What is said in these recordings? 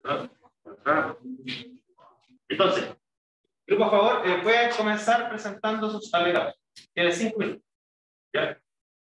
Entonces, grupo a favor, pueden comenzar presentando sus alegatos. Tienen 5 minutos. ¿Ya?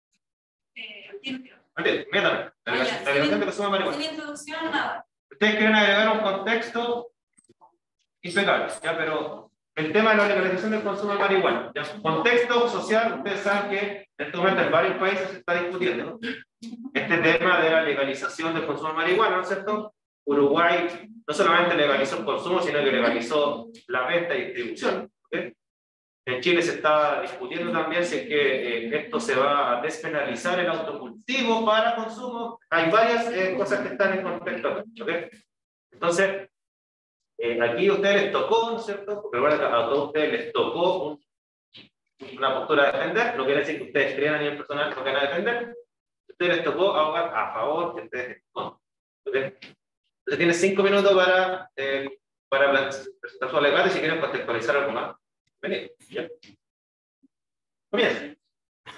Métame. La delegación de consumo de marihuana. Sin introducción, nada. Ustedes quieren agregar un contexto impecable, ¿ya? Pero el tema de la legalización del consumo de marihuana, ¿ya? Contexto social, ustedes saben que en este momento en varios países se está discutiendo, ¿no? Este tema de la legalización del consumo de marihuana, ¿no es cierto? Uruguay no solamente legalizó el consumo, sino que legalizó la venta y distribución. ¿Okay? En Chile se está discutiendo también si es que esto se va a despenalizar el autocultivo para consumo. Hay varias cosas que están en contexto. ¿Okay? Entonces, aquí a ustedes les tocó, ¿no es cierto? Porque bueno, a todos ustedes les tocó una postura de defender. No quiere decir que ustedes crean a nivel personal que no quieran defender. A ustedes les tocó abogar a favor, que ustedes no. ¿Okay? Entonces tienes 5 minutos para presentar su alegato y si quieren contextualizar algo más. Vení, ya. Comienza.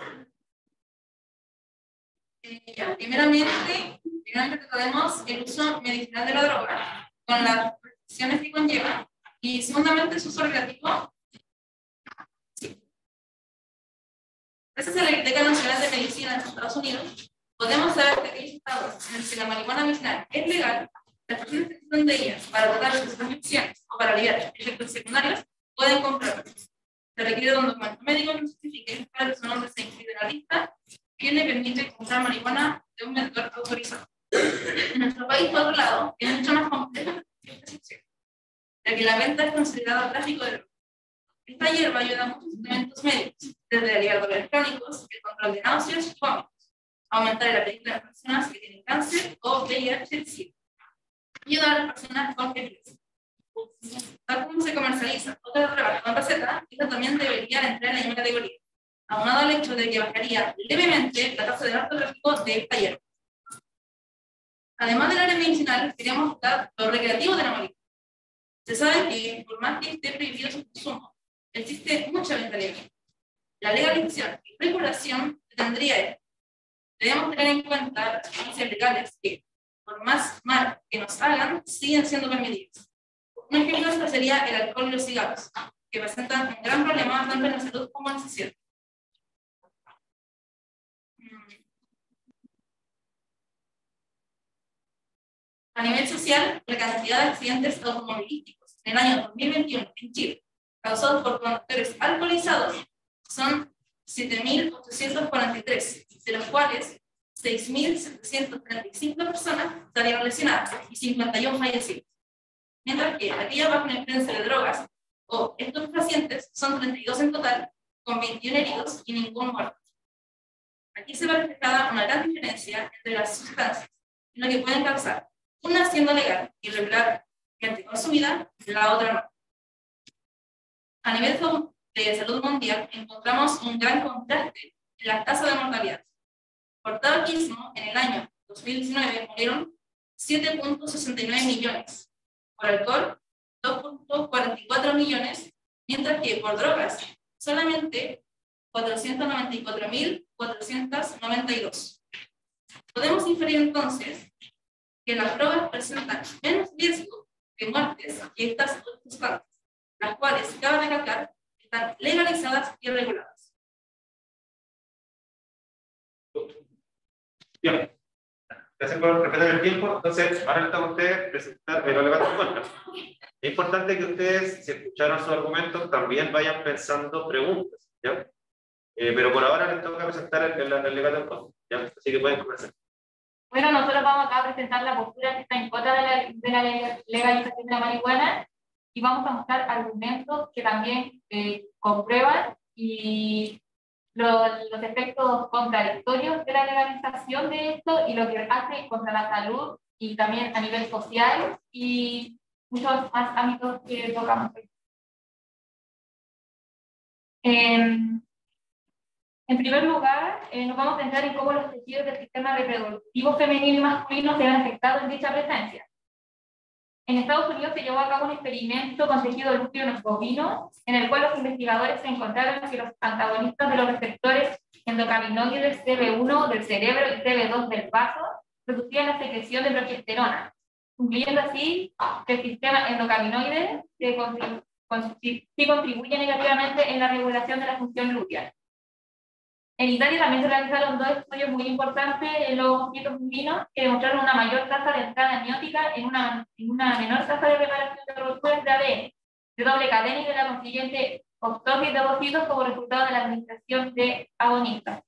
Primeramente recordemos el uso medicinal de la droga, con las restricciones que conlleva, y segundamente su uso recreativo. Sí. Gracias a la Biblioteca Nacional de Medicina de Estados Unidos, podemos saber que aquellos estados en los que la marihuana medicinal es legal, las personas que necesitan de ella para tratar sus adicciones o para aliviar efectos secundarios pueden comprarla. Se requiere un documento médico que justifique para que su nombre se inscriba en la lista que le permite comprar marihuana de un vendedor autorizado. En nuestro país, por otro lado, es mucho más complejo esta sección, ya que la venta es considerada tráfico de drogas. Esta hierba ayuda a muchos elementos médicos, desde aliviar dolores crónicos, el control de náuseas y vómitos, aumentar el apetito de las personas que tienen cáncer o VIH-Sida, y ayudar a las personas con epilepsia. Tal como se comercializa otra droga con receta, esta también debería entrar en la misma categoría, aunado al hecho de que bajaría levemente la tasa de narcotráfico de esta hierba. Además del área medicinal, queríamos buscar lo recreativo de la marihuana. Se sabe que, por más que esté prohibido su consumo, existe mucha venta legal. La legalización y regulación tendría esto. Debemos tener en cuenta las sustancias legales que, por más mal que nos hagan, siguen siendo permitidas. Un ejemplo sería el alcohol y los cigarros, que presentan un gran problema tanto en la salud como en la sociedad. A nivel social, la cantidad de accidentes automovilísticos en el año 2021 en Chile, causados por conductores alcoholizados, son 7.843, de los cuales 6.735 personas salieron lesionadas y 51 fallecidos. Mientras que aquella bajo la influencia de drogas o estos pacientes son 32 en total, con 21 heridos y ningún muerto. Aquí se ve reflejada una gran diferencia entre las sustancias, en lo que pueden causar, una siendo legal y regularmente consumida, la otra no. A nivel de salud mundial, encontramos un gran contraste en la tasa de mortalidad. Por tabaquismo, en el año 2019 murieron 7.69 millones. Por alcohol, 2.44 millones, mientras que por drogas, solamente 494.492. Podemos inferir entonces que las drogas presentan menos riesgo de muertes que estas otras sustancias, las cuales, cabe recalcar, están legalizadas y reguladas. Bien. Gracias por respetar el tiempo. Entonces, ahora le toca a ustedes presentar el alegato en contra. Es importante que ustedes, si escucharon sus argumentos, también vayan pensando preguntas, ¿ya? Pero por ahora les toca presentar el alegato en contra, ¿ya? Así que pueden comenzar. Bueno, nosotros vamos acá a presentar la postura que está en contra de la legalización de la marihuana y vamos a mostrar argumentos que también comprueban y los efectos contradictorios de la legalización de esto y lo que hace contra la salud y también a nivel social y muchos más ámbitos que tocamos hoy. En primer lugar, nos vamos a centrar en cómo los tejidos del sistema reproductivo femenino y masculino se ven afectados en dicha presencia. En Estados Unidos se llevó a cabo un experimento con tejido lúteo bovino, en el cual los investigadores encontraron que los antagonistas de los receptores endocannabinoides CB1 del cerebro y CB2 del vaso producían la secreción de progesterona, concluyendo así que el sistema endocannabinoide sí contribuye negativamente en la regulación de la función luteal. En Italia también se realizaron 2 estudios muy importantes en los mosquitos bulinos que demostraron una mayor tasa de entrada amniótica en una menor tasa de reparación de rupturas de ADN, de doble cadena y de la consiguiente optosis de ovocitos como resultado de la administración de agonistas.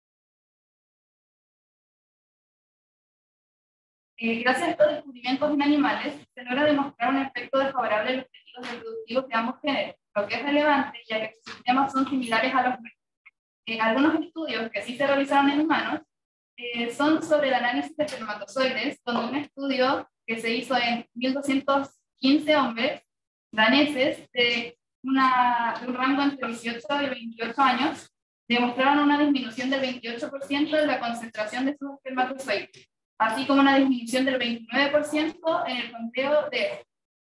Gracias a estos descubrimientos en animales, se logra demostrar un efecto desfavorable en los tejidos reproductivos de ambos géneros, lo que es relevante ya que sus sistemas son similares a los nuestros. Algunos estudios que sí se realizaron en humanos son sobre el análisis de espermatozoides, donde un estudio que se hizo en 1215 hombres daneses de un rango entre 18 y 28 años demostraron una disminución del 28% en la concentración de sus espermatozoides, así como una disminución del 29% en el conteo de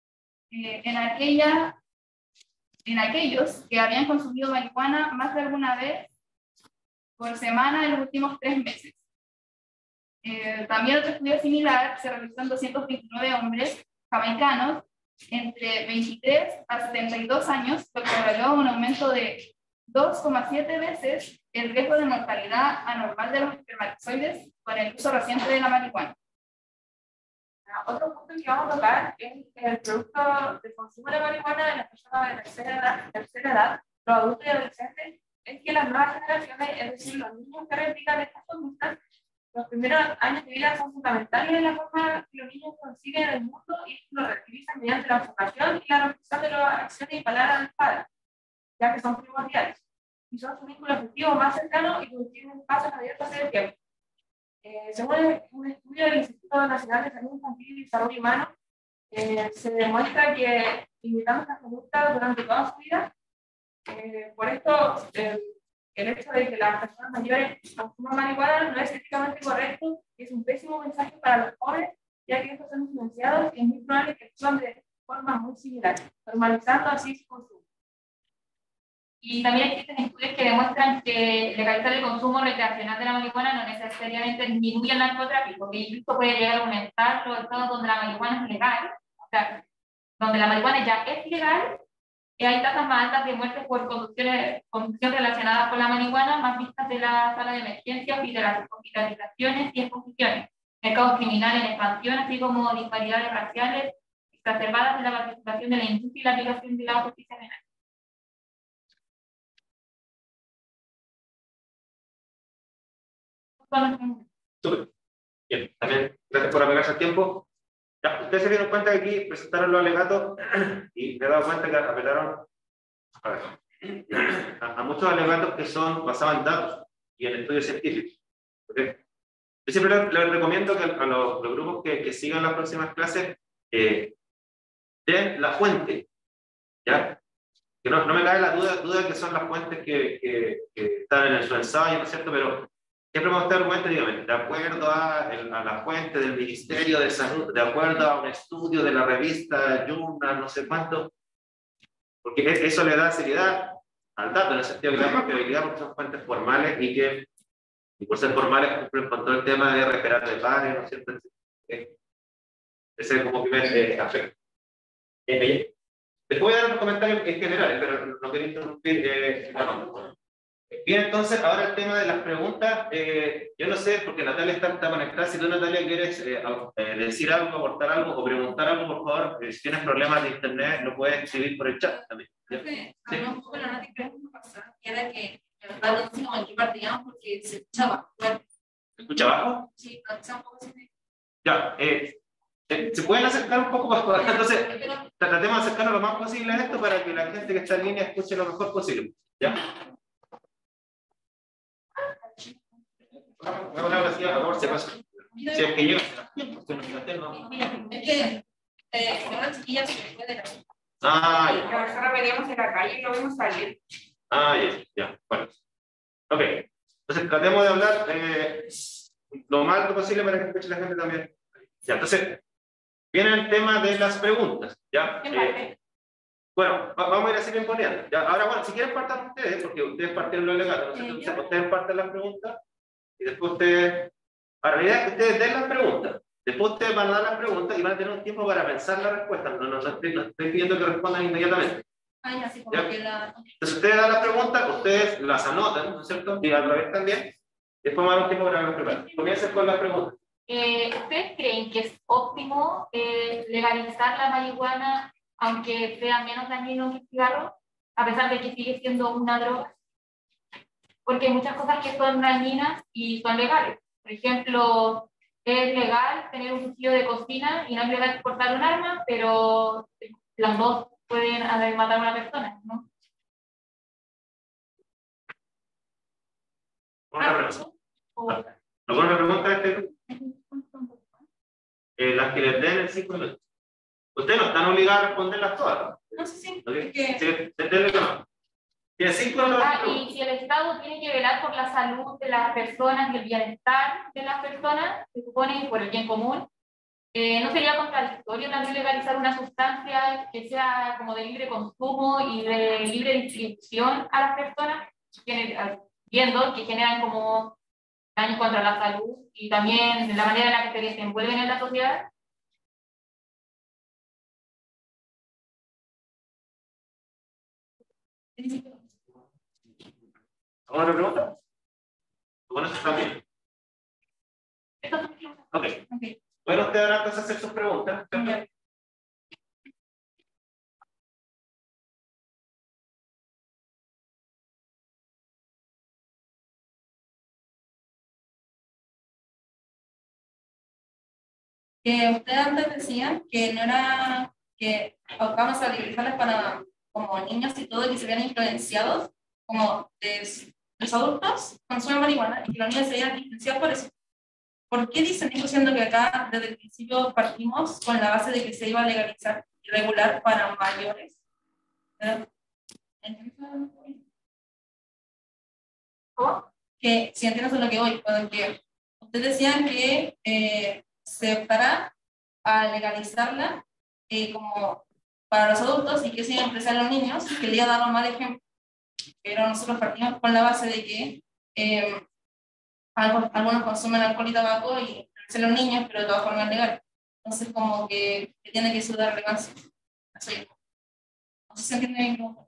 en aquellos que habían consumido marihuana más de alguna vez por semana en los últimos 3 meses. También otro estudio similar se realizó en 229 hombres jamaicanos entre 23 a 72 años, lo que reveló un aumento de 2,7 veces el riesgo de mortalidad anormal de los espermatozoides con el uso reciente de la marihuana. Otro punto que vamos a tocar es el producto de consumo de marihuana de las personas de tercera edad, los adultos y adolescentes, es que las nuevas generaciones, es decir, los niños que replican estas conductas, los primeros años de vida son fundamentales en la forma que los niños conciben el mundo y lo reactivizan mediante la observación y la repetición de las acciones y palabras del padre, ya que son primordiales, y son su vínculo afectivo más cercano y tienen espacios abiertos en el tiempo. Según un estudio del Instituto Nacional de Salud Infantil y Desarrollo Humano, se demuestra que limitando estas conductas durante toda su vida, por esto, el hecho de que las personas mayores consuman marihuana no es éticamente correcto, es un pésimo mensaje para los jóvenes, ya que estos son influenciados y es muy probable que actúen de forma muy similar, normalizando así su consumo. Y también existen estudios que demuestran que legalizar el consumo recreacional de la marihuana no necesariamente disminuye el narcotráfico, que incluso puede llegar a aumentar los estados donde la marihuana es legal, o sea, donde la marihuana ya es legal, y hay tasas más altas de muertes por conducción relacionadas con la marihuana, más vistas de la sala de emergencia, hospitalizaciones y exposiciones, mercados criminales en expansión, así como disparidades raciales exacerbadas en la participación de la industria y la aplicación de la justicia penal. Súper. Bien, también gracias por apegarse al tiempo. Ya, ustedes se dieron cuenta que aquí presentaron los alegatos y me he dado cuenta que apelaron a muchos alegatos que son basados en datos y en estudios científicos. ¿Okay? Yo siempre les recomiendo que a los grupos que sigan las próximas clases den la fuente, ¿ya? Que no me cae la duda que son las fuentes que están en su ensayo, ¿no es cierto? Pero siempre vamos a estar argumentos, de acuerdo a la fuente del Ministerio de Salud, de acuerdo a un estudio de la revista Journal, no sé cuánto, porque eso le da seriedad al dato, en el sentido que le da credibilidad porque son fuentes formales y por ser formales cumplen con todo el tema de respetar de pares, ¿no es cierto? Ese es como primer aspecto. Les voy a dar unos comentarios en general, pero no quiero interrumpir. Bien, entonces, ahora el tema de las preguntas. Yo no sé, porque Natalia está conectada. Si tú, Natalia, quieres decir algo, aportar algo o preguntar algo, por favor, si tienes problemas de internet, lo puedes escribir por el chat también. Hablamos un poco de la noticia pasada, que era que los datos no aquí partíamos porque se escuchaba. ¿Se escucha bajo? Sí, no, un poco así. Ya, ¿se pueden acercar un poco más? Entonces, tratemos de acercarnos lo más posible a esto para que la gente que está en línea escuche lo mejor posible. ¿Ya? Una palabra así, a favor, se pasa. Si es que llega, es que la chiquilla se fue de la... Ah, ya. Ahora veníamos en la calle y lo vimos salir. Ah, ya, bueno. Ok, entonces tratemos de hablar lo más alto posible para que escuche la gente también. Ya, entonces, viene el tema de las preguntas, ¿ya? Bueno, vamos a ir así bien poniendo. ¿Ya? Ahora, bueno, si quieren partan ustedes, porque ustedes partieron los legados, entonces ustedes parten las preguntas y después ustedes... La realidad es que ustedes den las preguntas, Después ustedes van a dar las preguntas y van a tener un tiempo para pensar la respuesta. No estoy pidiendo que respondan inmediatamente. Ay, así como ¿Ya? que la... Entonces ustedes dan la pregunta, ustedes las anotan, ¿no es cierto? Y al revés también. Después van a dar un tiempo para las preguntas. Comiencen con las preguntas. ¿Ustedes creen que es óptimo legalizar la marihuana aunque sea menos dañino que el cigarro, a pesar de que sigue siendo una droga? Porque hay muchas cosas que son dañinas y son legales. Por ejemplo, es legal tener un cuchillo de cocina y no es legal portar un arma, pero las dos pueden matar a una persona, ¿no? ¿Una pregunta? ¿Alguna pregunta de este grupo? Las que les den el 5 minutos. Ustedes no están obligados a responderlas todas, ¿no? No sé si... ¿Okay? que... Tiene 5 minutos. Y si el Estado tiene que velar por la salud de las personas y el bienestar de las personas, se supone por el bien común, ¿no sería contradictorio también legalizar una sustancia que sea como de libre consumo y de libre distribución a las personas, viendo que generan como daños contra la salud y también la manera en la que se desenvuelven en la sociedad? ¿Alguna pregunta? Bueno, eso también. Ok. Bueno, ustedes ahora entonces hacer sus preguntas. Que ustedes antes decían que no era que vamos a legalizarlas para como niños y todo, que se vean influenciados como de los adultos consumen marihuana y que los niños se vean influenciados por eso. ¿Por qué dicen eso siendo que acá desde el principio partimos con la base de que se iba a legalizar y regular para mayores? ¿Cómo? Que si entiendes a lo que voy, porque ustedes decían que se optará a legalizarla como para los adultos y que se iba a empezar a los niños, que le iba a dar un mal ejemplo. Pero nosotros partimos con la base de que algunos consumen alcohol y tabaco y son los niños, pero de todas formas es legal. Entonces, como que tiene que ser de relevancia. Así. No sé si entiende bien cómo.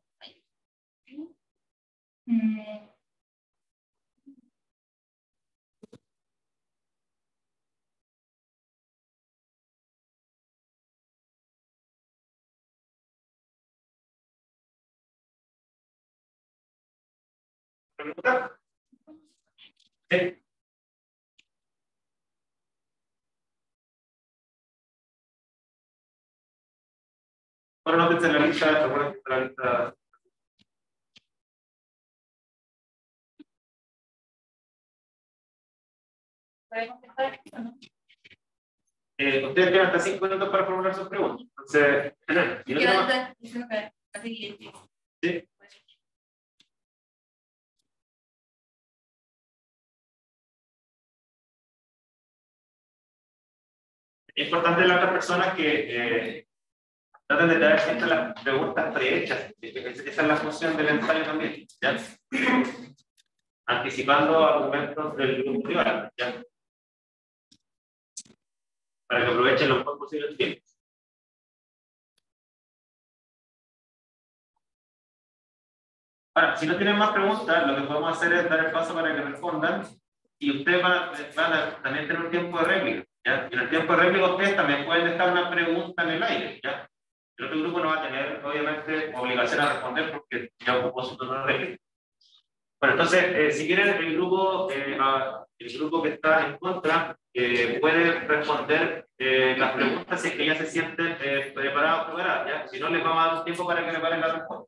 ¿Pregunta? Sí. Bueno, no te la lista, recuerda que la lista. Ustedes tienen hasta 5 minutos para formular sus preguntas. Entonces, ¿y no ¿sí? Es importante las otras personas que traten de traer siempre las preguntas prehechas. Esa es la función del ensayo también, ¿ya? Anticipando argumentos del grupo rival, ¿ya? Para que aprovechen lo mejor posible el tiempo. Ahora, si no tienen más preguntas, lo que podemos hacer es dar el paso para que respondan y ustedes van a también tener un tiempo de réplica, ¿ya? Y en el tiempo de réplica ustedes también pueden dejar una pregunta en el aire, ¿ya? El otro grupo no va a tener, obviamente, obligación a responder porque ya ocupó su turno de réplica. Bueno, entonces, si quieren, el grupo que está en contra puede responder las preguntas si es que ya se sienten preparados o preparadas, ¿ya? Si no, les vamos a dar un tiempo para que preparen la respuesta.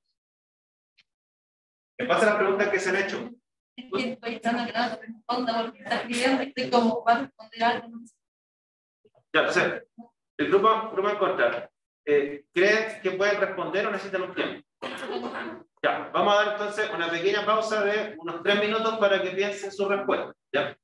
¿Qué pasa las preguntas que se han hecho? Es que estoy esperando que nada te responda porque está escribiendo y estoy como va a responder algo. No sé. Ya, o sea, el grupo en contra, ¿creen que pueden responder o necesitan un tiempo? Ya, vamos a dar entonces una pequeña pausa de unos 3 minutos para que piensen su respuesta. ¿Ya?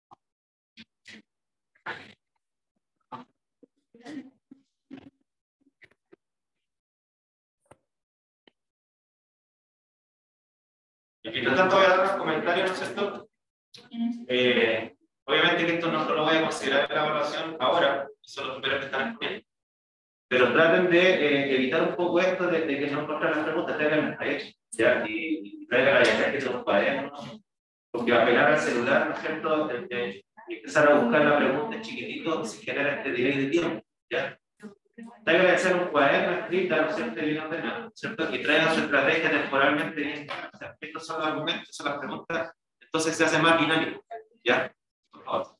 Y mientras tanto voy a dar unos comentarios, ¿no es cierto? Obviamente que esto no lo voy a considerar en la evaluación ahora, son los primeros que están exponiendo. Pero traten de evitar un poco esto de que no encuentren las preguntas, traigan las hechas, ¿ya? Y traigan la idea que son cuadernos, porque apelar al celular, ¿no es cierto? Empezar a buscar la pregunta en chiquitito se genera este delay de tiempo, ¿ya? Traigan que hacer un cuaderno escrita, ¿no es cierto? Bien ordenado, ¿no es cierto? Y traigan su estrategia temporalmente bien. O sea, estos son los argumentos, son las preguntas, entonces se hace más dinámico, ¿ya? Por favor.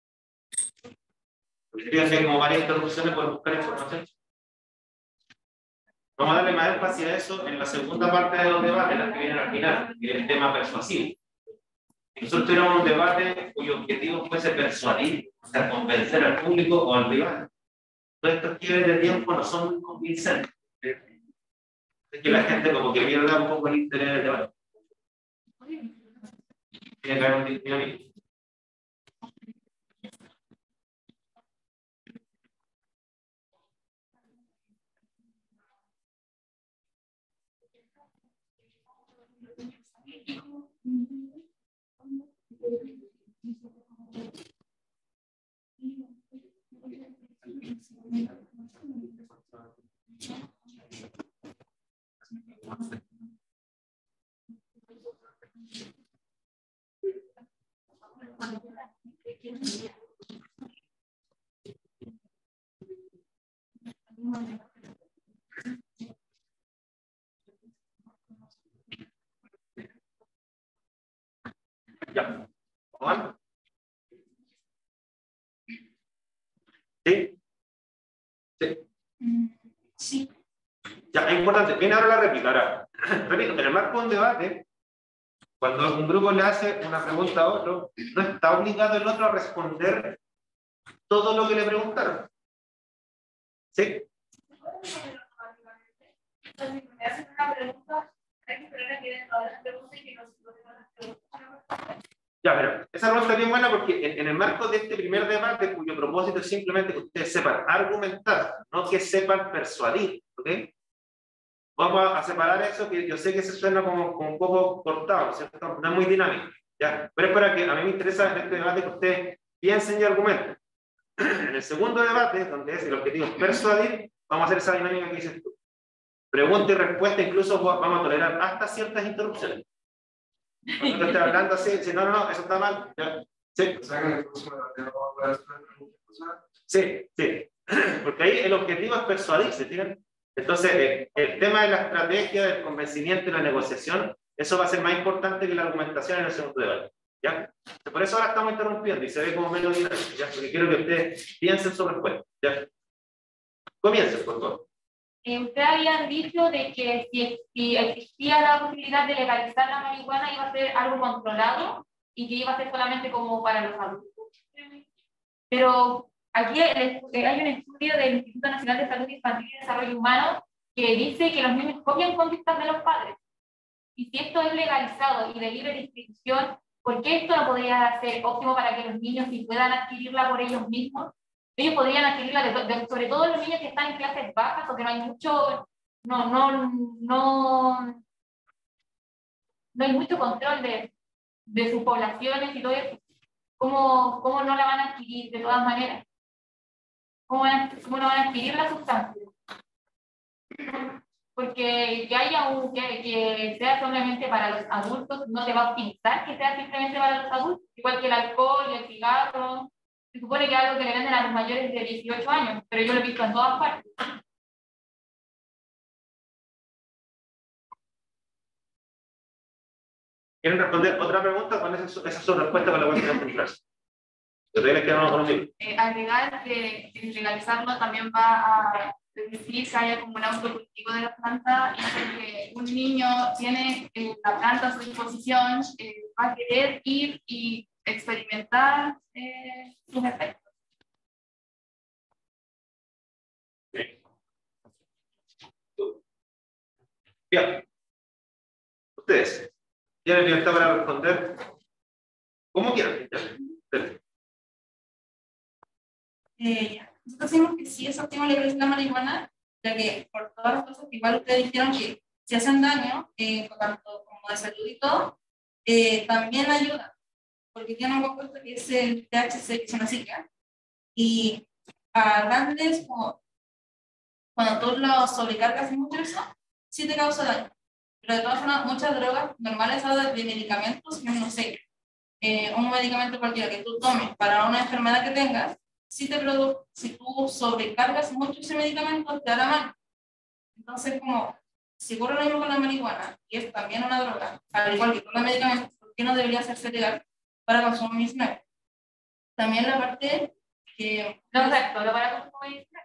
Fíjense como varias interrupciones por buscar información. Vamos a darle más énfasis a eso en la segunda parte de los debates, las que vienen al final, que es el tema persuasivo. Si nosotros tuviéramos un debate cuyo objetivo fuese persuadir, o sea, convencer al público o al rival, todos estos niveles de tiempo no son muy convincentes. Es que la gente como que pierda un poco el interés del debate. Tiene que haber un dinamismo. Ya. ¿Juan? ¿Sí? Sí. Sí. Ya, es importante. Viene ahora la réplica. Ahora, repito, en el marco de un debate, cuando un grupo le hace una pregunta a otro, no está obligado el otro a responder todo lo que le preguntaron. ¿Sí? Entonces, me hacen una pregunta, hay que esperar a que den todas las preguntas y que nos preguntas. Ya, pero esa pregunta es bien buena porque en el marco de este primer debate, cuyo propósito es simplemente que ustedes sepan argumentar, no que sepan persuadir, ¿ok? Vamos a separar eso, que yo sé que se suena como un poco cortado, ¿cierto? No es muy dinámico, ¿ya? Pero es para que a mí me interesa en este debate que ustedes piensen y argumenten. En el segundo debate, donde es el objetivo es persuadir, vamos a hacer esa dinámica que dices tú. Pregunta y respuesta, incluso vamos a tolerar hasta ciertas interrupciones. Cuando te estoy hablando así, si no, eso está mal. ¿Ya? Sí. Sí, sí. Porque ahí el objetivo es persuadirse, ¿sí? Entonces, el tema de la estrategia, del convencimiento y la negociación, eso va a ser más importante que la argumentación en el segundo debate. ¿Ya? Por eso ahora estamos interrumpiendo y se ve como menos dinámico, ¿ya? Porque quiero que ustedes piensen su respuesta. ¿Ya? Comiencen, por favor. Ustedes habían dicho de que si existía la posibilidad de legalizar la marihuana iba a ser algo controlado y que iba a ser solamente como para los adultos. Pero aquí hay un estudio del Instituto Nacional de Salud Infantil y Desarrollo Humano que dice que los niños copian conductas de los padres. Y si esto es legalizado y de libre distribución, ¿por qué esto no podría ser óptimo para que los niños si puedan adquirirla por ellos mismos? Ellos podrían adquirirla, sobre todo los niños que están en clases bajas o que no hay mucho, no hay mucho control de sus poblaciones y todo eso. ¿Cómo no la van a adquirir de todas maneras? ¿Cómo no van a adquirir la sustancia? Porque que haya que sea solamente para los adultos no te va a optimizar que sea simplemente para los adultos, igual que el alcohol y el cigarro. Se supone que es algo que le venden a los mayores de 18 años, pero yo lo he visto en todas partes. ¿Quieren responder otra pregunta? ¿Cuál es esa es su respuesta con la cual quieren centrarse? Agregar que legalizarlo también va a permitir que haya como un autocultivo de la planta y que un niño tiene la planta a su disposición, va a querer ir y experimentar sus efectos. Bien. Ustedes tienen libertad para responder como quieran. Nosotros decimos que sí es óptimo legalizar la marihuana, ya que por todas las cosas que igual ustedes dijeron que si hacen daño, tanto como de salud y todo, también ayuda, porque tiene un compuesto que es el THC, que es una sigla, Y a grandes, como cuando tú lo sobrecargas mucho eso, sí te causa daño. Pero de todas formas, muchas drogas normales ahora de medicamentos, yo no sé, un medicamento cualquiera que tú tomes para una enfermedad que tengas, si tú sobrecargas mucho ese medicamento, te hará mal. Entonces, como, si ocurre lo mismo con la marihuana, y es también una droga, al igual que con los medicamentos, ¿por qué no debería hacerse legal para consumo medicinal? También la parte que... No, exacto, lo para consumo medicinal.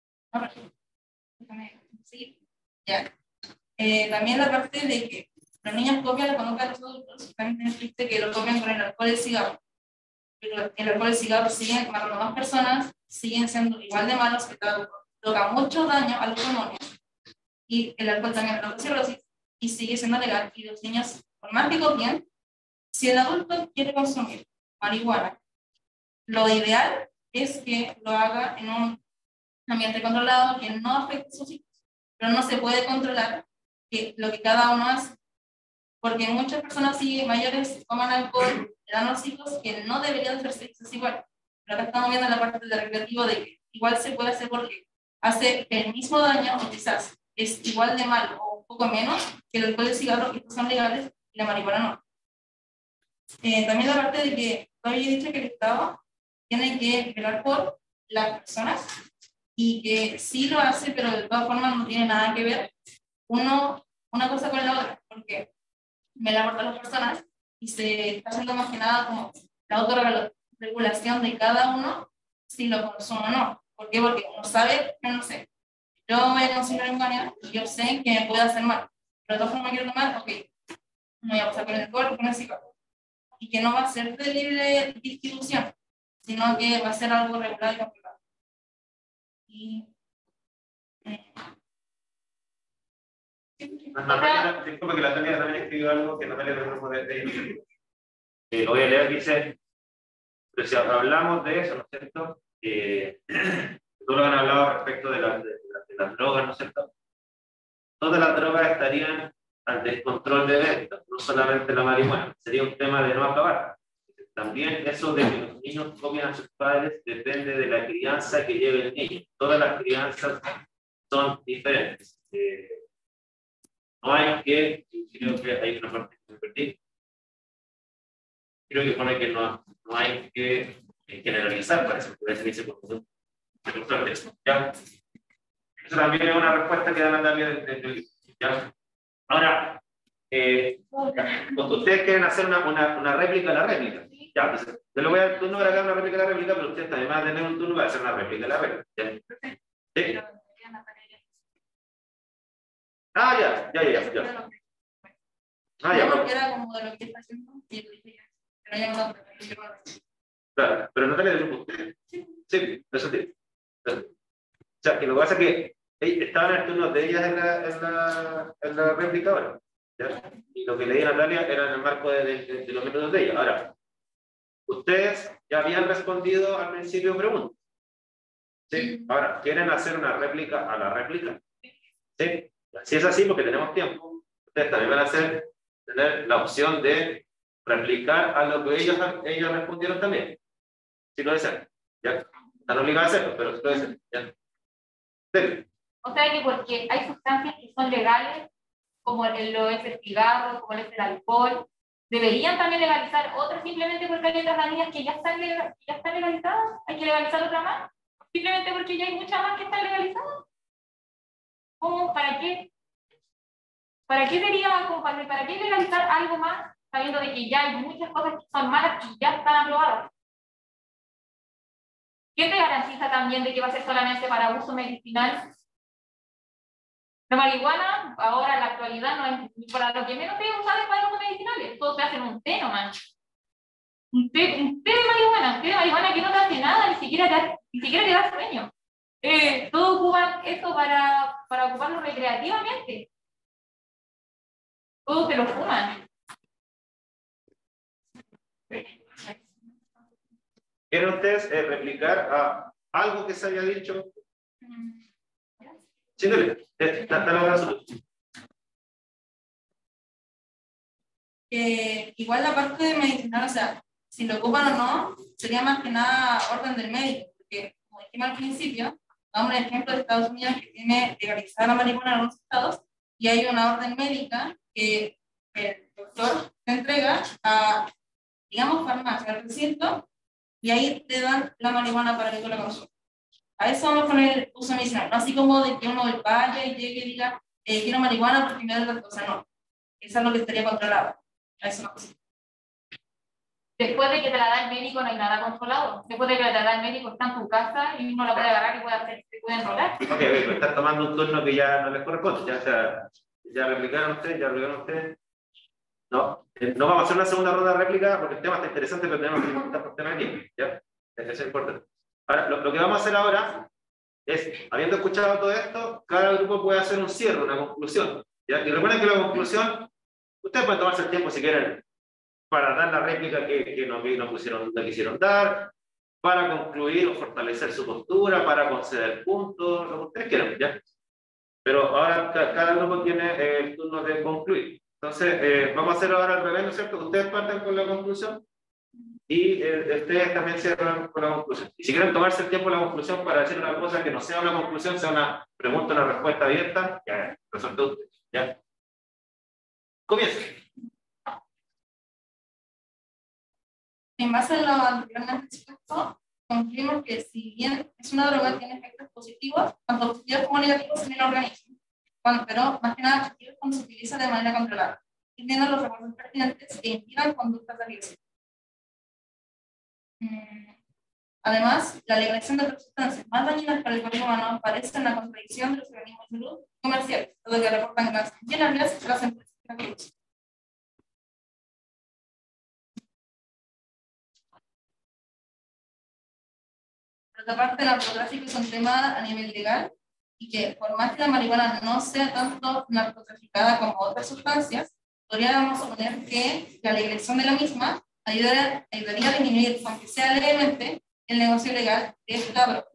Déjame seguir. Ya. También la parte de que los niños copian la conducta de los adultos, también es triste que lo copian con el alcohol y el cigarro. Pero el alcohol y el cigarro siguen matando a más personas, siguen siendo igual de malos, que provoca mucho daño a los pulmones. Y el alcohol también provoca cirrosis y sigue siendo legal. Y los niños, por más que copien, si el adulto quiere consumir marihuana, lo ideal es que lo haga en un ambiente controlado, que no afecte a sus hijos. Pero no se puede controlar lo que cada uno hace. Porque muchas personas mayores toman alcohol, le dan a los hijos que no deberían hacerse eso igual. Pero acá estamos viendo la parte de recreativo de que igual se puede hacer porque hace el mismo daño o quizás es igual de mal o un poco menos que el alcohol y el cigarro, que estos son legales y la marihuana no. También la parte de que todavía he dicho que el Estado tiene que velar por las personas y que sí lo hace, pero de todas formas no tiene nada que ver una cosa con la otra, porque me la aportan las personas y se está haciendo más que nada como la autorregulación de cada uno si lo consume o no. ¿Por qué? Porque uno sabe, yo no sé. Yo voy a consumir marihuana y yo sé que me puede hacer mal, pero de todas formas quiero tomar, ok, no voy a pasar con el alcohol, con el cigarro. Y que no va a ser de libre distribución, sino que va a ser algo regulado y controlado. Y disculpe que la Tania también escribió algo que Natalia no puede decir. Lo voy a leer, dice, pero si hablamos de eso, ¿no es cierto? Todos lo han hablado respecto de las drogas, ¿no es cierto? Todas las drogas estarían al descontrol de venta, no solamente la marihuana, sería un tema de no acabar. También eso de que los niños copian a sus padres depende de la crianza que lleve el niño. Todas las crianzas son diferentes. No hay que, creo que hay una parte que me perdí. Creo que pone que no hay que generalizar, parece que puede ser por ¿ya? Eso también es una respuesta que da Natalia ¿ya? Ahora, ustedes quieren hacer una réplica a la réplica. Ya, entonces, yo le voy a dar turno para acá una réplica a la réplica, pero ustedes también van a tener un turno para hacer una réplica a la réplica. ¿Ya? ¿Sí? Ah, ya. Ah, ya. Porque era como de lo que está haciendo y lo dije, pero ya no. Claro, pero Natalia de grupo usted. Sí, eso sí. O sea, que lo que pasa es que estaban en el turno de ellas en la réplica ahora. ¿Ya? Y lo que leía Natalia era en el marco de los métodos de ella. Ahora, ustedes ya habían respondido al principio preguntas. ¿Sí? Ahora, ¿quieren hacer una réplica a la réplica? ¿Sí? Si es así, porque tenemos tiempo, ustedes también van a tener la opción de replicar a lo que ellos respondieron también. Si lo desean. Ya están obligados a hacerlo, pero si lo desean. ¿Ya? Sí. O sea que porque hay sustancias que son legales, como lo es el cigarro, como es el alcohol, ¿deberían también legalizar otras simplemente porque hay otras líneas que ya están legalizadas? ¿Hay que legalizar otra más? ¿Simplemente porque ya hay muchas más que están legalizadas? ¿Cómo? ¿Para qué? ¿Para qué para qué legalizar algo más sabiendo de que ya hay muchas cosas que son malas y ya están aprobadas? ¿Qué te garantiza también de que va a ser solamente para uso medicinal? La marihuana, ahora en la actualidad, no es para lo que menos se usa es para uso medicinal. Todos te hacen un té nomás. Un té de marihuana que no te hace nada, ni siquiera te da sueño. Todos ocupan esto para ocuparlo recreativamente. Todos se lo fuman. ¿Quieren ustedes replicar a algo que se haya dicho? Sí, dale. Igual la parte de medicinal, o sea, si lo ocupan o no, sería más que nada orden del médico, porque dijimos al principio, damos un ejemplo de Estados Unidos que tiene legalizada la marihuana en algunos estados y hay una orden médica que el doctor te entrega a, digamos, farmacia, al recinto, y ahí te dan la marihuana para que tú la consumas. A eso vamos con el uso medicinal, no así como de que uno vaya y llegue y diga, quiero marihuana porque me da otra cosa, no. Eso es lo que estaría controlado. A eso no. Después de que te la da el médico no hay nada controlado. Después de que te la da el médico está en tu casa y uno la puede agarrar y puede hacer, se puede enrolar. Ok, pues están tomando un turno que ya no les corresponde. Ya, o sea, ya replicaron ustedes, ya replicaron ustedes. No, no vamos a hacer una segunda ronda de réplica porque el tema está interesante, pero tenemos que preguntar por tema aquí. ¿Ya? Eso es importante. Ahora, lo que vamos a hacer ahora es, habiendo escuchado todo esto, cada grupo puede hacer un cierre, una conclusión. ¿Ya? Y recuerden que la conclusión, ustedes pueden tomarse el tiempo si quieren para dar la réplica que no quisieron dar, para concluir o fortalecer su postura, para conceder puntos, lo que ustedes quieran, ¿ya? Pero ahora cada grupo tiene el turno de concluir. Entonces, vamos a hacer ahora al revés, ¿no es cierto? Ustedes parten con la conclusión y ustedes también cierran con la conclusión. Y si quieren tomarse el tiempo de la conclusión para decir una cosa que no sea una conclusión, sea una pregunta, una respuesta abierta, ya, resuelve usted, ¿ya? Comience. En base a lo anteriormente expuesto, concluimos que si bien es una droga que tiene efectos positivos, tanto positivos como negativos en el organismo, pero más que nada positivos cuando se utiliza de manera controlada, y tienen los refuerzos pertinentes que impidan conductas de riesgo. Además, la legalización de otras sustancias más dañinas para el cuerpo humano parece una contradicción de los organismos de salud comerciales, lo que reportan las llenas de las empresas gratuitas. Por otra parte, el narcotráfico es un tema a nivel legal y que por más que la marihuana no sea tanto narcotraficada como otras sustancias, podríamos suponer que la legalización de la misma ayudaría a disminuir, aunque sea levemente, el negocio legal de esta droga.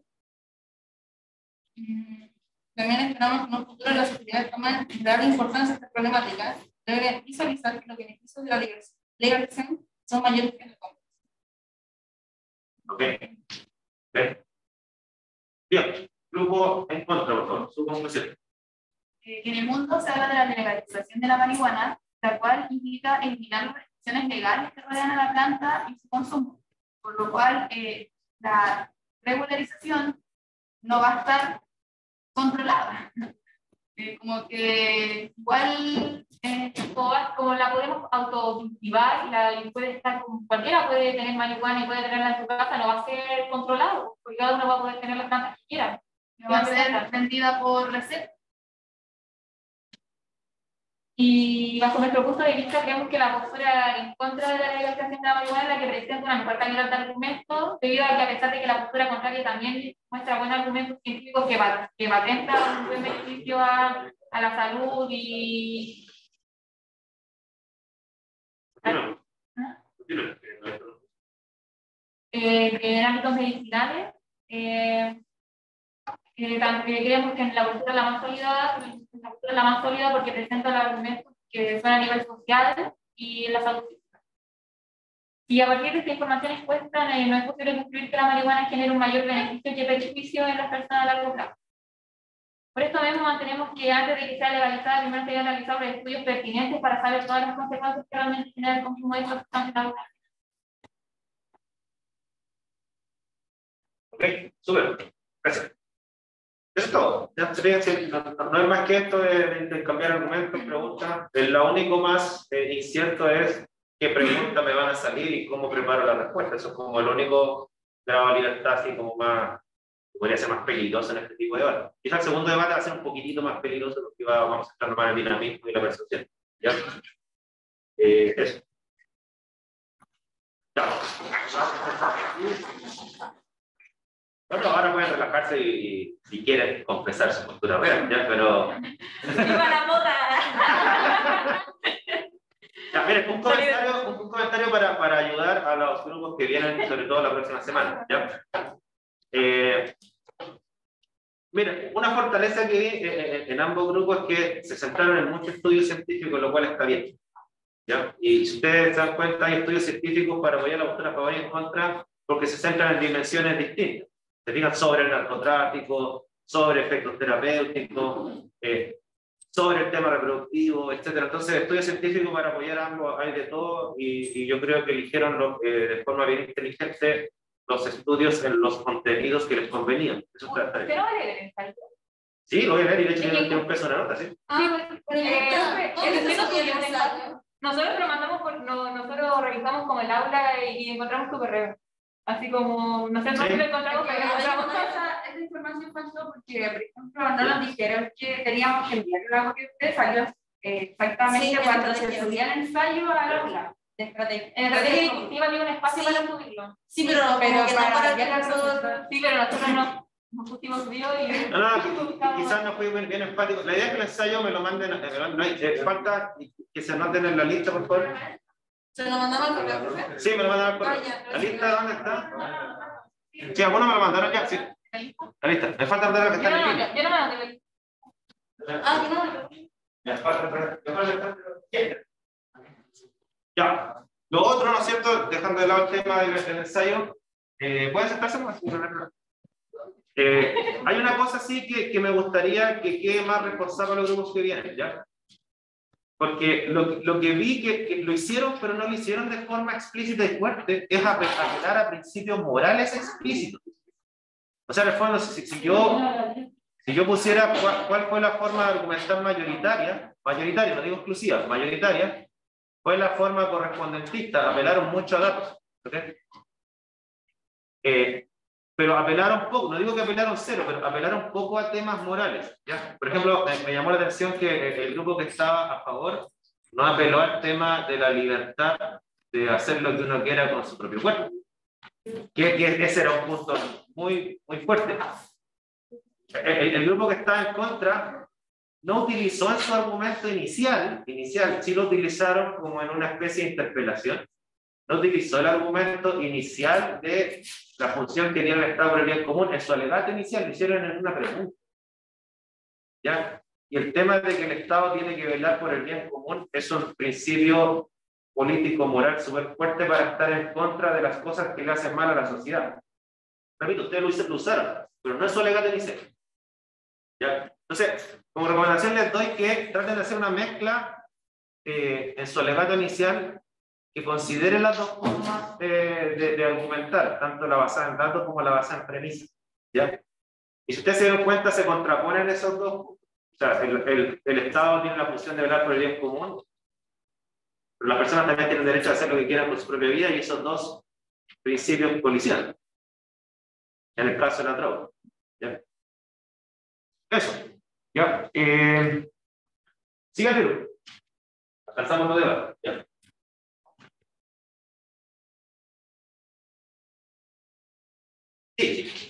También esperamos que en un futuro las autoridades tomen gran importancia a esta problemática. Deben visualizar que los beneficios de la legalización son mayores que los contras. Ok. Bien, grupo en contra, por favor, su conclusión. En el mundo se habla de la legalización de la marihuana, la cual implica eliminar las restricciones legales que rodean a la planta y su consumo, por lo cual la regularización no va a estar controlada. Como que igual como la podemos autocultivar y puede estar, cualquiera puede tener marihuana y puede tenerla en su casa, no va a ser controlado, porque cada uno va a poder tener las plantas que quiera. No va a ser vendida por receta. Y bajo nuestro punto de vista creemos que la postura en contra de la legalización de la marihuana es la que presenta una mejor calidad de argumento, debido a que a pesar de que la postura contraria también muestra buenos argumentos científicos que patentan un buen beneficio a la salud y... En ámbitos medicinales, creemos que en la postura la más sólida porque presenta los argumentos que son a nivel social y en la salud física. Y a partir de esta información expuesta, no es posible concluir que la marihuana genera un mayor beneficio que perjuicio en las personas a largo plazo. Por esto mismo mantenemos que antes de que sea legalizada, primero se deben realizar los estudios pertinentes para saber todas las consecuencias que realmente genera el consumo de estas sustancias laborales. Ok, súper. Gracias. Eso es todo. Ya no hay más que esto de intercambiar argumentos, preguntas. Lo único más incierto es qué preguntas me van a salir y cómo preparo la respuesta. Eso es como el único grado de libertad, así como más, podría ser más peligroso en este tipo de debate. Quizás el segundo debate va a ser un poquitito más peligroso porque vamos a estar más en el dinamismo y la percepción. ¿Ya? Eso. Ya. Bueno, ahora pueden relajarse y si quieren confesar su postura real, ¿ya? Pero... ¡Viva la moda! Ya, miren, un comentario para ayudar a los grupos que vienen, sobre todo la próxima semana, ¿ya? Miren, una fortaleza que vi en ambos grupos es que se centraron en muchos estudios científicos, lo cual está bien, ¿ya? Y si ustedes se dan cuenta, hay estudios científicos para apoyar la postura a favor y en contra, porque se centran en dimensiones distintas. se fijan sobre el narcotráfico, sobre efectos terapéuticos, sobre el tema reproductivo, etcétera. Entonces, estudio científico para apoyar a ambos, hay de todo, y yo creo que eligieron de forma bien inteligente los estudios en los contenidos que les convenían. Eso está ¿Usted no va a leer el ensayo? Sí, lo voy a leer, y de hecho tiene un peso en la nota, ¿sí? Nosotros lo mandamos nosotros revisamos como el aula y encontramos tu correo. Así como, no sé, no lo encontramos, pero encontramos esa información falsó porque, por ejemplo, no nos dijeron que teníamos que enviar el agua que usted salió exactamente cuando se subía el ensayo al aula. En estrategia ejecutiva había un espacio para subirlo. Sí, pero para sí, pero nosotros no pusimos video y... No, quizás no fui bien enfático. La idea es que el ensayo me lo manden, no hay falta que se anoten en la lista, por favor. ¿Se lo mandamos al correo, profe? Sí, me lo mandaron al correo. ¿La lista dónde está? Sí, algunos me lo mandaron ya, sí. La lista. Me falta ver lo que está en el link. Yo no me mandé la lista. Ya. Lo otro, ¿no es cierto? Dejando de lado el tema del ensayo, ¿pueden sentarse más? Hay una cosa sí que me gustaría que quede más reforzada para los grupos que vienen, ¿ya? Porque lo que vi que lo hicieron, pero no lo hicieron de forma explícita y fuerte, es apelar a principios morales explícitos. O sea, en el fondo, si yo pusiera cuál fue la forma de argumentar mayoritaria, no digo exclusiva, mayoritaria, fue la forma correspondentista, apelaron mucho a datos, ¿okay? Pero apelaron poco, no digo que apelaron cero, pero apelaron poco a temas morales, ¿ya? Por ejemplo, me llamó la atención que el grupo que estaba a favor no apeló al tema de la libertad de hacer lo que uno quiera con su propio cuerpo, que ese era un punto muy, muy fuerte. El grupo que estaba en contra no utilizó en su argumento inicial, sí lo utilizaron como en una especie de interpelación, no utilizó el argumento inicial de la función que tiene el Estado por el bien común. En su alegato inicial lo hicieron en una pregunta, ¿ya? Y el tema de que el Estado tiene que velar por el bien común es un principio político, moral súper fuerte para estar en contra de las cosas que le hacen mal a la sociedad. Repito, ustedes lo usaron, pero no es su alegato inicial, ¿ya? Entonces, como recomendación les doy que traten de hacer una mezcla en su alegato inicial que considere las dos formas de argumentar, tanto la basada en datos como la basada en premisas, ¿ya? Y si ustedes se dan cuenta, se contraponen esos dos. O sea, el Estado tiene la función de velar por el bien común, pero las personas también tienen derecho a hacer lo que quieran con su propia vida, y esos dos principios colisionan. En el caso de la droga, ¿ya? Eso, ¿ya? Síganlo. Alcanzamos los debates, ¿ya? Sí.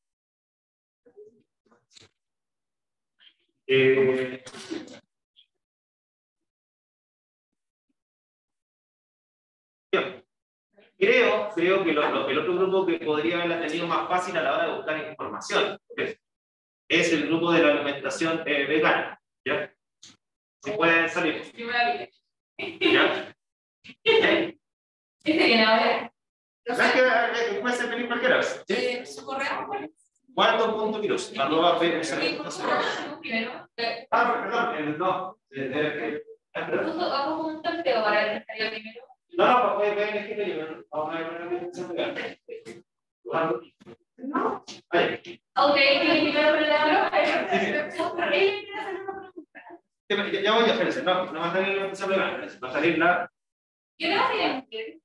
Creo que el otro grupo que podría haberla tenido más fácil a la hora de buscar información es el grupo de la alimentación vegana, ¿ya? Si pueden salir. ¿Ya? ¿Qué se viene ahora? ¿Sabes que puede ser feliz cualquiera? ¿Sí? ¿Su correo? Guardo.virus, @. Primero. Perdón, no. Hago un sorteo para el ensayo primero. No, pues puede ver el escritorio. Vamos a ver una alimentación vegana. No. Ok, primero por la Ya voy a hacer, no va a salir la alimentación vegana, va a salir la... ¿Qué le va a decir?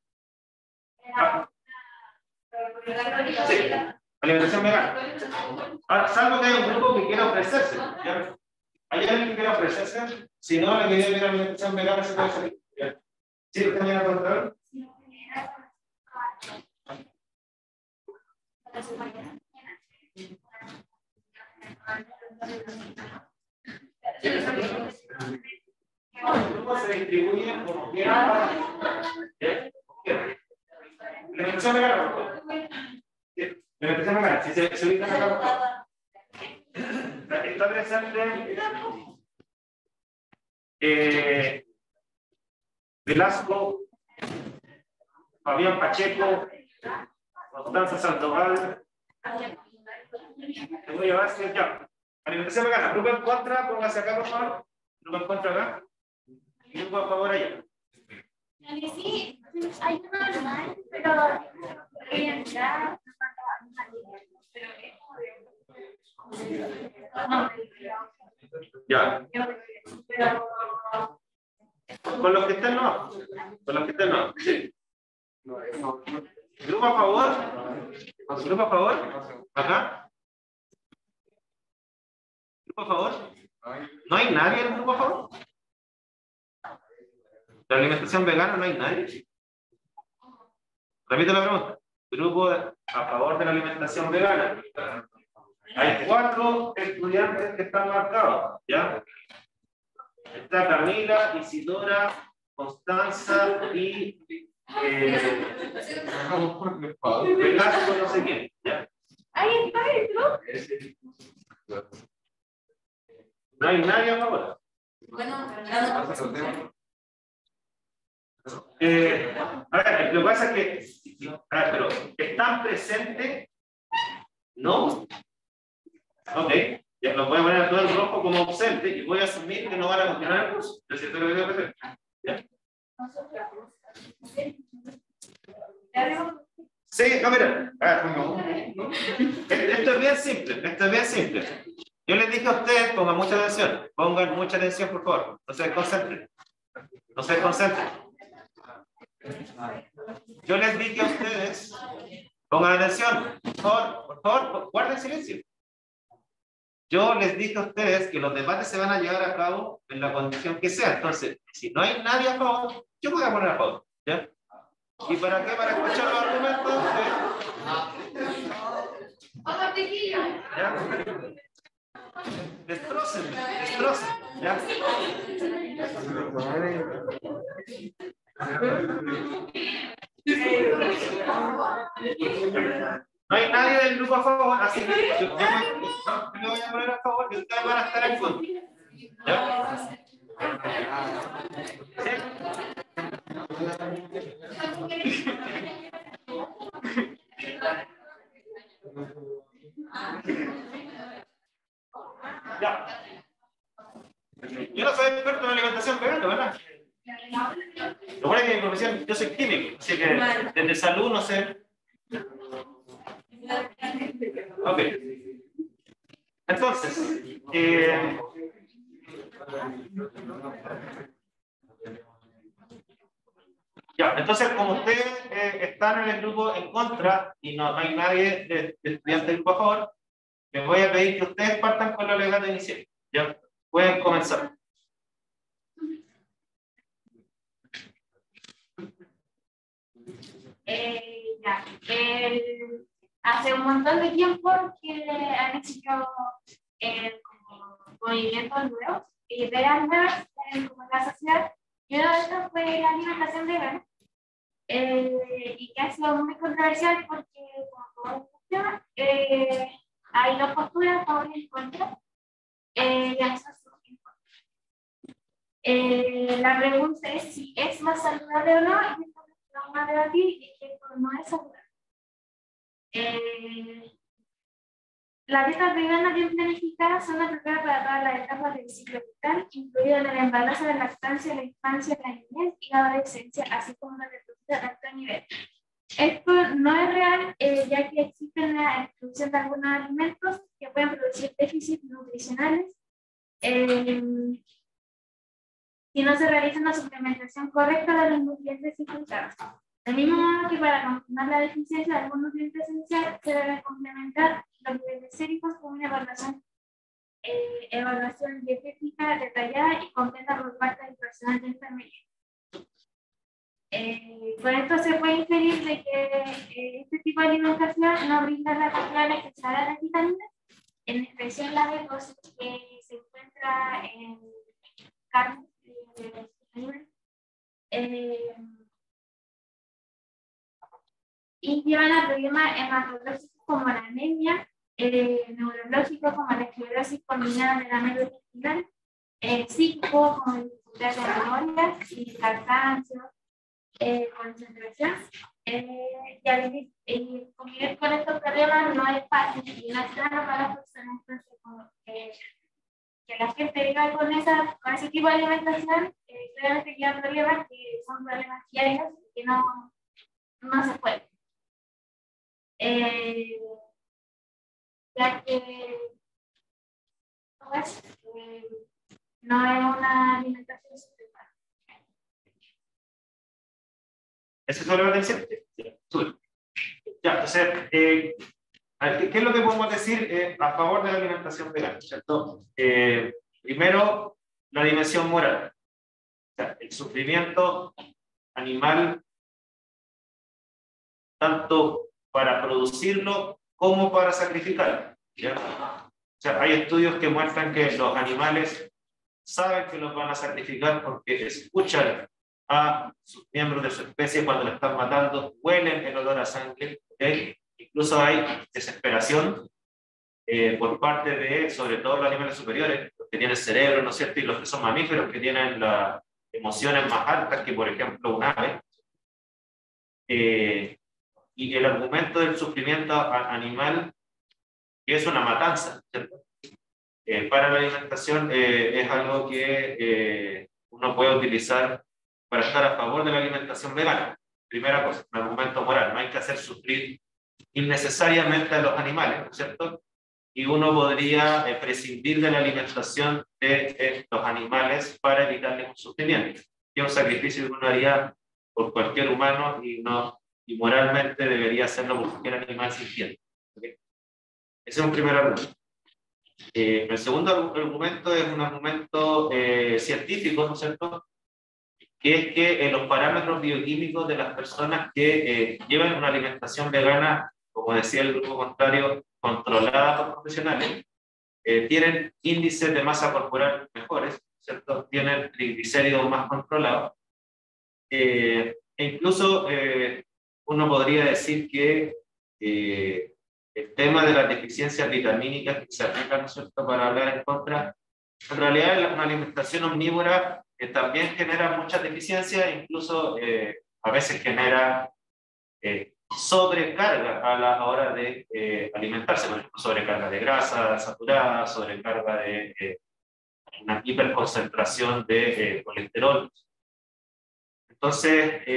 Sí, alimentación vegana. Ahora, salvo que hay un grupo que quiera ofrecerse, ¿ya? ¿Hay alguien que quiera ofrecerse? Si no, la que viene la alimentación vegana se puede salir, ¿ya? ¿Sí? ¿Usted viene a controlar? Los grupos se distribuyen como quieran. La alimentación vegana, por favor. La alimentación vegana, si se ubican acá. Está presente Velasco, Fabián Pacheco, Constanza Sandoval, Te voy a llevar hacia ya. Alimentación vegana. Grupo en contra, póngase acá, por favor. Grupo en contra acá. Y grupo a favor allá. Sí, hay uno online, pero ya. Con los que estén no. Con los que estén no. Sí. Grupo a favor. Grupo a favor. Acá. Grupo a favor. ¿No hay nadie en el grupo a favor? ¿La alimentación vegana no hay nadie? Repito la pregunta. Grupo a favor de la alimentación vegana. Hay 4 estudiantes que están marcados, ¿ya? Está Camila, Isidora, Constanza y Velasco, no sé quién, ¿ya? ahí está, ¿no? No hay nadie a favor. Bueno, a ver, lo que pasa es que, a ver, pero ¿están presentes? No. Ok, ya lo voy a poner todo en rojo como ausente y voy a asumir que no van a continuar el curso. ¿Es cierto lo que tengo que hacer? ¿Ya? Sí, no, mira. Esto es bien simple, esto es bien simple. Yo les dije a ustedes, pongan mucha atención, por favor. No se desconcentren. No se desconcentren. Yo les dije a ustedes, pongan atención, por favor, guarden silencio. Yo les dije a ustedes que los debates se van a llevar a cabo en la condición que sea. Entonces, si no hay nadie a favor, yo voy a poner a favor. ¿Ya? ¿Y para qué? Para escuchar los argumentos. ¿Ya? Destrocen. ¿Ya? No hay nadie del grupo a favor, así que yo me voy a poner a favor y ustedes van a estar en contra. ¿Ya? Ya. Yo no soy experto en alimentación vegana, ¿verdad? Lo bueno es que en mi profesión yo soy químico, así que desde salud no sé. Ok. Entonces, ya, entonces como ustedes están en el grupo en contra y no hay nadie de estudiantes del grupo a favor, les voy a pedir que ustedes partan con la alegato inicial. Ya, pueden comenzar. Ya. Hace un montón de tiempo que han existido como movimientos nuevos, ideas nuevas como la sociedad, y uno de estos fue la alimentación vegana, y que ha sido muy controversial porque, como funciona, hay 2 posturas, favor y en contra, y a eso surge. La pregunta es si es más saludable o no, y esto lo vamos a debatir, y que no es saludable. Las dietas veganas bien planificadas son apropiadas para todas las etapas del ciclo vital, incluido el embarazo, la lactancia, la infancia, la niñez y la adolescencia, así como la reproducción a alto nivel. Esto no es real, ya que existe la exclusión de algunos alimentos que pueden producir déficits nutricionales si no se realiza una suplementación correcta de los nutrientes implicados. De mismo modo que para confirmar la deficiencia de algún nutriente esencial, se debe complementar los niveles séricos con una evaluación dietética detallada y completa por parte del personal de enfermería. Con esto se puede inferir de que este tipo de alimentación no brinda la cantidad necesaria de vitaminas, en especial la B12 que se encuentra en carne de animales. Y llevan a problemas hematológicos como la anemia, neurológicos como la esclerosis combinada de la médula espinal, psíquico como dificultad de memoria y cansancio, concentración, convivir con estos problemas no es fácil y no es sano para las personas. Entonces, que la gente viva con ese tipo de alimentación, claramente quedan problemas que son problemas diarios y que no se pueden. Ya que pues, no es una alimentación sustentable. ¿Eso es lo que va a decir? Ya, entonces, ¿qué es lo que podemos decir a favor de la alimentación vegana? ¿Cierto? Primero, la dimensión moral. O sea, el sufrimiento animal, tanto para producirlo como para sacrificarlo. ¿Ya? O sea, hay estudios que muestran que los animales saben que los van a sacrificar porque escuchan a sus miembros de su especie cuando lo están matando, huelen el olor a sangre, ¿okay? Incluso hay desesperación por parte de, sobre todo los animales superiores, los que tienen cerebro, ¿no es cierto? Y los que son mamíferos, que tienen las emociones más altas que, por ejemplo, un ave. Y el argumento del sufrimiento animal, que es una matanza, ¿cierto? Para la alimentación es algo que uno puede utilizar para estar a favor de la alimentación vegana. Primera cosa, un argumento moral, no hay que hacer sufrir innecesariamente a los animales, ¿no es cierto? Y uno podría prescindir de la alimentación de los animales para evitarles un sufrimiento. Y es un sacrificio que uno haría por cualquier humano y moralmente debería hacerlo por cualquier animal sintiente. ¿Okay? Ese es un primer argumento. El segundo argumento es un argumento científico, ¿no es cierto? Que es que los parámetros bioquímicos de las personas que llevan una alimentación vegana, como decía el grupo contrario, controlada por profesionales, tienen índices de masa corporal mejores, ¿cierto? Tienen triglicéridos más controlados. E incluso uno podría decir que el tema de las deficiencias vitamínicas que se aplican, ¿no es cierto?, para hablar en contra, en realidad una alimentación omnívora también genera muchas deficiencias, incluso a veces genera sobrecarga a la hora de alimentarse, por ejemplo, sobrecarga de grasa saturada, sobrecarga de una hiperconcentración de colesterol. Entonces,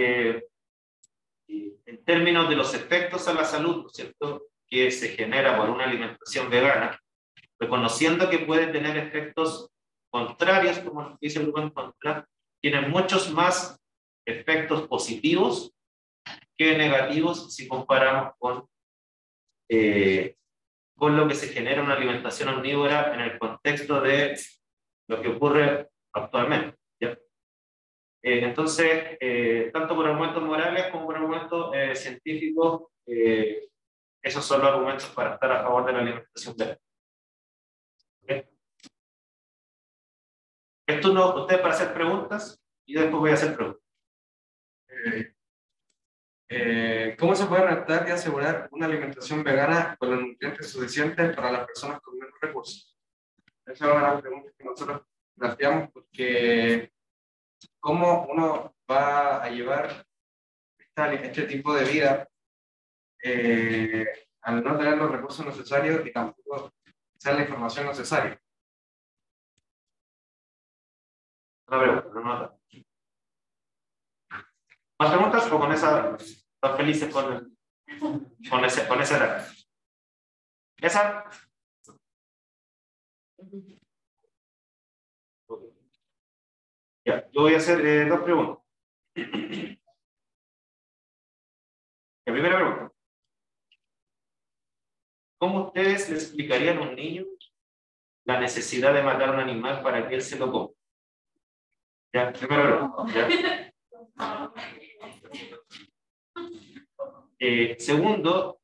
en términos de los efectos a la salud, ¿no es cierto?, que se genera por una alimentación vegana, reconociendo que puede tener efectos contrarios, como nos dice el grupo en contra, tienen muchos más efectos positivos que negativos si comparamos con lo que se genera en una alimentación omnívora en el contexto de lo que ocurre actualmente. ¿Ya? Entonces, tanto por argumentos morales como por argumentos científicos, esos son los argumentos para estar a favor de la alimentación vegana. ¿Okay? Es turno de ustedes para hacer preguntas y después voy a hacer preguntas. ¿Cómo se puede redactar y asegurar una alimentación vegana con los nutrientes suficientes para las personas con menos recursos? Esa es una pregunta que nosotros planteamos, porque ¿cómo uno va a llevar este tipo de vida al no tener los recursos necesarios y tampoco tener la información necesaria? Una pregunta, no nota. ¿Más preguntas o con esa están felices con ese dato? ¿Esa? Ya, yo voy a hacer dos preguntas. La primera pregunta. ¿Cómo ustedes le explicarían a un niño la necesidad de matar a un animal para que él se lo coma? Ya, primera pregunta. Segundo,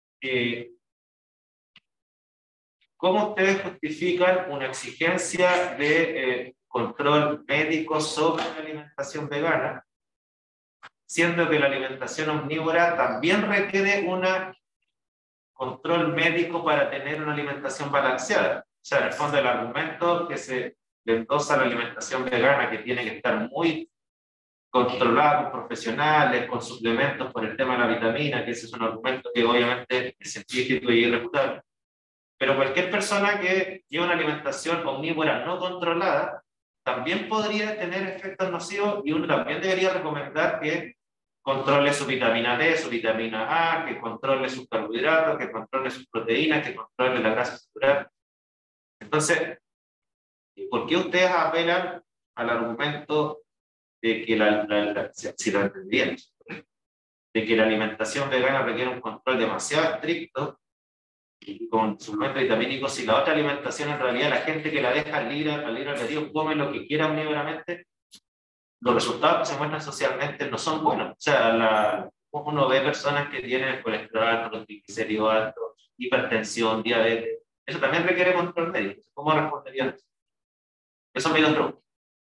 ¿cómo ustedes justifican una exigencia de control médico sobre la alimentación vegana, siendo que la alimentación omnívora también requiere un control médico para tener una alimentación balanceada? O sea, en el fondo el argumento que se le endosa a la alimentación vegana, que tiene que estar muy controlada con profesionales, con suplementos por el tema de la vitamina, que ese es un argumento que obviamente es científico y irrefutable. Pero cualquier persona que lleva una alimentación omnívora no controlada también podría tener efectos nocivos, y uno también debería recomendar que controle su vitamina D, su vitamina A, que controle sus carbohidratos, que controle sus proteínas, que controle la grasa saturada. Entonces, ¿por qué ustedes apelan al argumento de que si lo entendían, de que la alimentación vegana requiere un control demasiado estricto y con suplementos vitamínicos, si la otra alimentación en realidad la gente que la deja al libre albedrío come lo que quiera omnívoramente, los resultados que se muestran socialmente no son buenos? O sea, uno ve personas que tienen colesterol alto, los triglicéridos altos, hipertensión, diabetes. Eso también requiere control médico. ¿Cómo responderían? Eso me dio otro.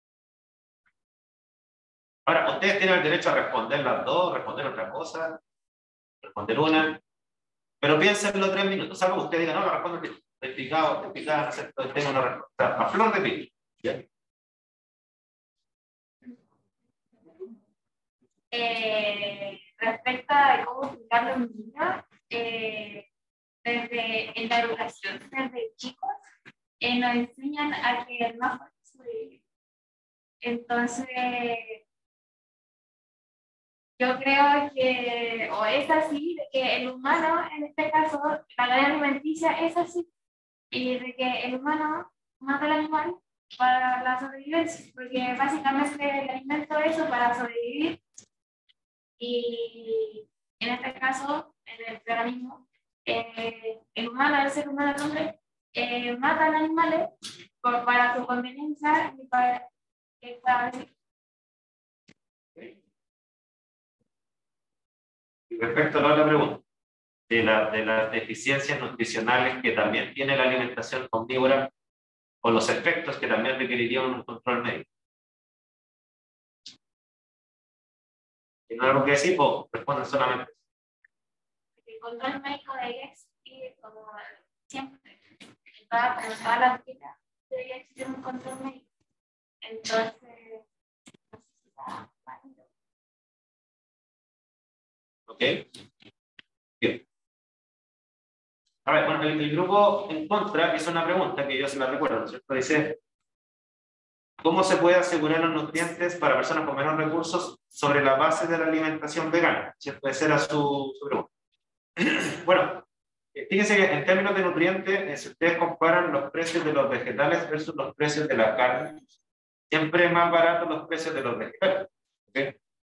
Ahora, ustedes tienen el derecho a responder las dos, responder otra cosa, responder una, pero piénsenlo 3 minutos. Salvo que usted diga, no, lo respondo que estoy picado, no sé, tengo una respuesta a flor de piel. ¿Ya? Respecto a cómo explicarlo a un niño, desde en la educación, desde chicos, nos enseñan a que el más fuerte sobrevive. Entonces, yo creo que, o es así, de que el humano, en este caso, la cadena alimenticia es así, y de que el humano mata al animal para la sobrevivencia, porque básicamente el alimento es eso para sobrevivir. Y en este caso, en el veganismo, el humano, el ser humano, el hombre, mata a los animales para su conveniencia y para que Y respecto a la otra pregunta, de las deficiencias nutricionales que también tiene la alimentación omnívora, o los efectos que también requerirían un control médico. ¿Tienen algo que decir o responden solamente? el control médico debería existir como siempre. En toda la vida debería existir un control médico. Entonces, no sé si está válido. ¿Ok? Bien. A ver, bueno, el grupo en contra hizo una pregunta que yo se la recuerdo, ¿no es cierto? Dice, ¿cómo se puede asegurar los nutrientes para personas con menos recursos sobre la base de la alimentación vegana? ¿Cierto? Esa era su pregunta. Bueno, fíjense que en términos de nutrientes, si ustedes comparan los precios de los vegetales versus los precios de la carne, siempre es más barato los precios de los vegetales. ¿Okay?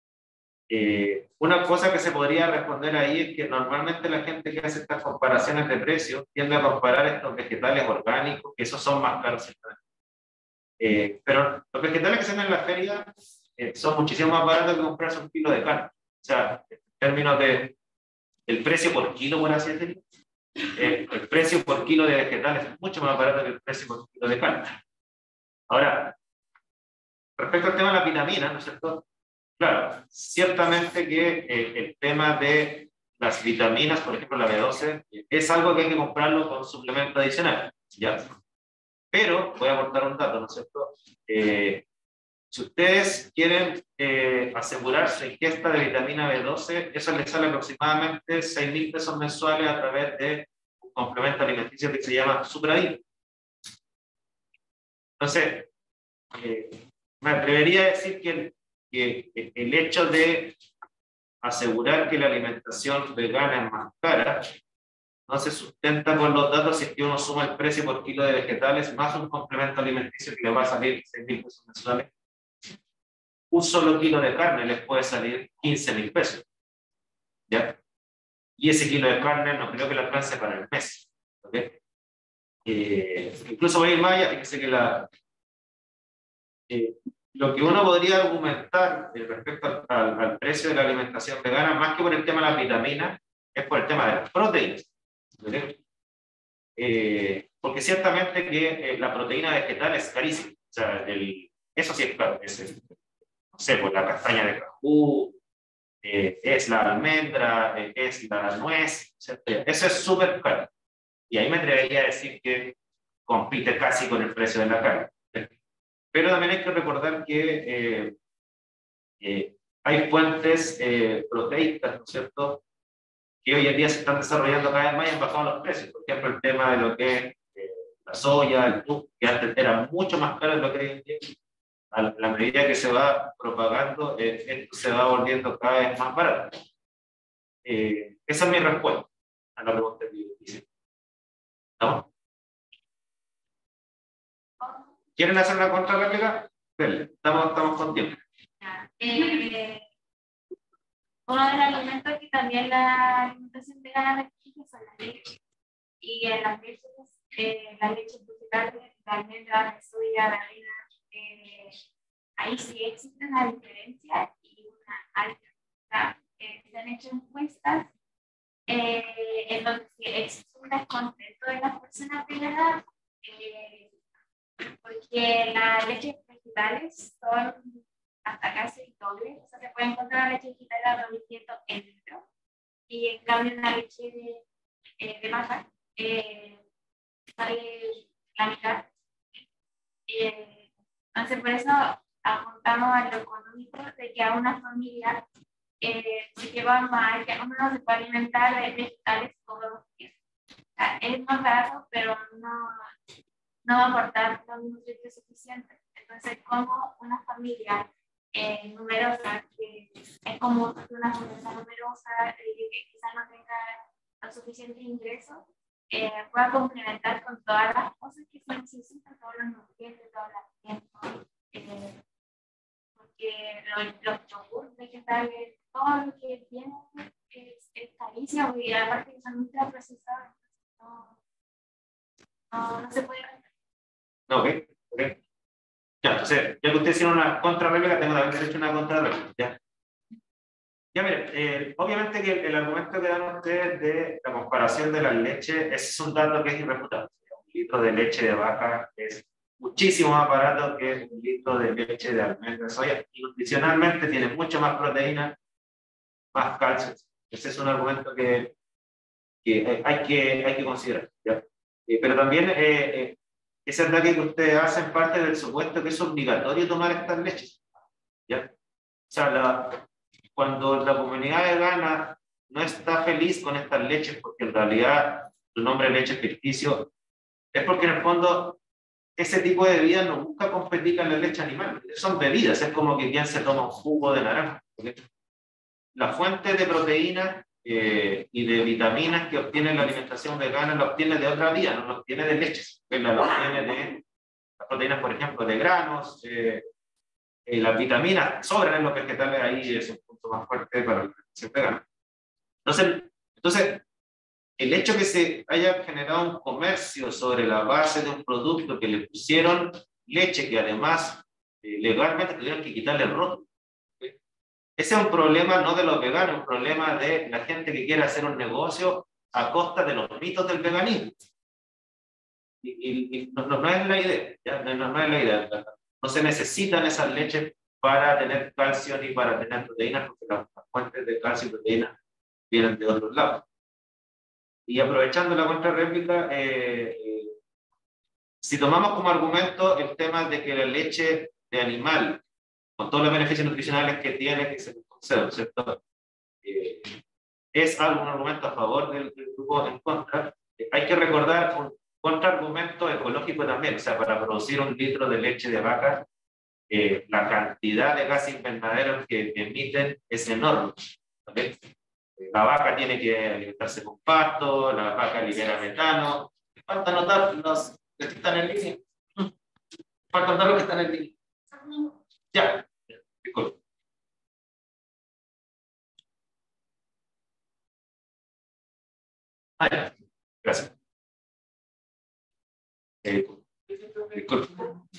Una cosa que se podría responder ahí es que normalmente la gente que hace estas comparaciones de precios tiende a comparar estos vegetales orgánicos, que esos son más caros. Pero los vegetales que se ven en la feria son muchísimo más baratos que comprarse un kilo de carne. O sea, en términos de el precio por kilo, por así decirlo, el precio por kilo de vegetales es mucho más barato que el precio por kilo de carne. Ahora, respecto al tema de la vitamina, ¿no es cierto? Claro, ciertamente que el tema de las vitaminas, por ejemplo la B12, es algo que hay que comprarlo con suplemento adicional, ¿ya? Pero, voy a aportar un dato, ¿no es cierto? Si ustedes quieren asegurar su ingesta de vitamina B12, eso les sale aproximadamente 6.000 pesos mensuales a través de un complemento alimenticio que se llama Supradin. Entonces, me atrevería a decir que el hecho de asegurar que la alimentación vegana es más cara no se sustenta con los datos si es que uno suma el precio por kilo de vegetales más un complemento alimenticio que le va a salir 6.000 pesos mensuales. Un solo kilo de carne les puede salir 15.000 pesos. ¿Ya? Y ese kilo de carne no creo que le alcance para el mes. ¿Okay? Incluso voy a ir más allá, fíjense que lo que uno podría argumentar respecto al precio de la alimentación vegana, más que por el tema de las vitaminas, es por el tema de las proteínas. Porque ciertamente que la proteína vegetal es carísima. O sea, eso sí es claro. No sé, pues la castaña de cajú, es la almendra, es la nuez, ¿cierto? Eso es súper caro. Y ahí me atrevería a decir que compite casi con el precio de la carne. Pero también hay que recordar que Hay fuentes proteicas, ¿no es cierto?, que hoy en día se están desarrollando cada vez más y han bajado los precios. Por ejemplo, el tema de lo que es la soya, el trigo, que antes era mucho más caro de lo que hoy en día. A la medida que se va propagando, esto se va volviendo cada vez más barato. Esa es mi respuesta a la pregunta que hice. ¿No? ¿Quieren hacer una contrarréplica? Estamos con tiempo. Uno de los alimentos que también la alimentación vegana requiere son las leches. Y en las leches vegetales, la almendra, la soya, la avena, ahí sí existe una diferencia y una alta. Se han hecho encuestas en donde existe un descontento de las personas veganas porque las leches vegetales son hasta casi doble, o sea, se puede encontrar la leche vegetal a 200 en litro, y en cambio una leche de vaca sale la mitad. Entonces, por eso apuntamos a lo económico de que a una familia se lleva más, que uno se puede alimentar de vegetales todos los días. O sea, es más barato, pero no va a aportar los nutrientes suficientes. Entonces, como una familia numerosa, que es como una familia numerosa, que quizás no tenga los suficientes ingresos, pueda complementar con todas las cosas que se necesitan, todos los nutrientes, todos los alimentos, porque los yogures vegetales, todo lo que tiene es carísimo y aparte que son ultraprocesados, no se puede hacer. Ok. Ya, entonces, ya que ustedes hicieron una contrarréplica, tengo también derecho a una contrarréplica. Ya miren, obviamente que el argumento que dan ustedes de la comparación de las leches, ese es un dato que es irrefutable. Un litro de leche de vaca es muchísimo más barato que un litro de leche de almendra de soya. Y nutricionalmente tiene mucho más proteína, más calcio. Ese es un argumento que hay que considerar. ¿Ya? Pero también es verdad que ustedes hacen parte del supuesto que es obligatorio tomar estas leches. ¿Ya? O sea, cuando la comunidad vegana no está feliz con estas leches, porque en realidad su nombre de leche ficticio, es porque en el fondo ese tipo de bebidas no busca competir con la leche animal. Son bebidas, es como que quien se toma un jugo de naranja. ¿Okay? La fuente de proteínas y de vitaminas que obtiene la alimentación vegana la obtiene de otra vía, no la obtiene de leches. La obtiene de las proteínas, por ejemplo, de granos. Las vitaminas sobran en los vegetales, ahí es un punto más fuerte para la alimentación vegana. Entonces, el hecho que se haya generado un comercio sobre la base de un producto que le pusieron leche, que además legalmente tuvieron que quitarle el rótulo. ¿Okay? Ese es un problema no de los veganos, es un problema de la gente que quiere hacer un negocio a costa de los mitos del veganismo. Y no es la idea, ¿ya? No es la idea. No se necesitan esas leches para tener calcio ni para tener proteínas, porque las fuentes de calcio y proteínas vienen de otros lados. Y aprovechando la contrarréplica, si tomamos como argumento el tema de que la leche de animal, con todos los beneficios nutricionales que tiene, que se concede, ¿cierto? Es un argumento a favor del grupo en contra. Hay que recordar un contraargumento ecológico también, o sea, para producir un litro de leche de vaca, la cantidad de gases invernaderos que emiten es enorme. ¿Okay? La vaca tiene que alimentarse con pasto, la vaca libera metano. Falta notar los que están en línea. Falta notar los que están en línea. Ya, disculpe. Ya. Gracias. Disculpe.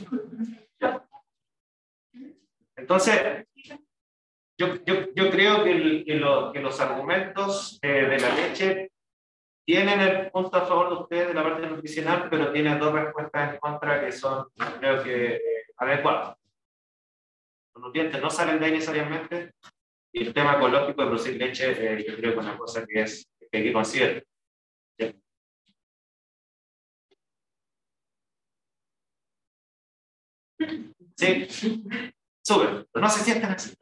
Entonces, yo creo que los argumentos de la leche tienen el punto a favor de ustedes de la parte nutricional, pero tienen dos respuestas en contra que son, creo que, adecuadas. Los nutrientes no salen de ahí necesariamente, y el tema ecológico de producir leche, yo creo que es una cosa que hay que considerar. ¿Sí? Súper, pero no se sientan así.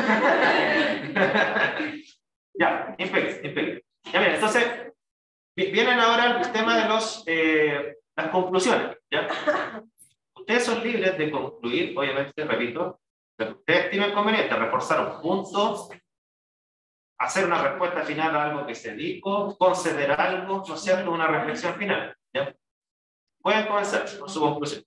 Ya, impecable. Ya bien, entonces, vienen ahora el tema de las conclusiones. ¿Ya? Ustedes son libres de concluir, obviamente, repito, lo que ustedes estimen conveniente, reforzar un punto, hacer una respuesta final a algo que se dijo, conceder algo, ¿no es cierto? Una reflexión final. ¿Ya? Pueden comenzar con su conclusión.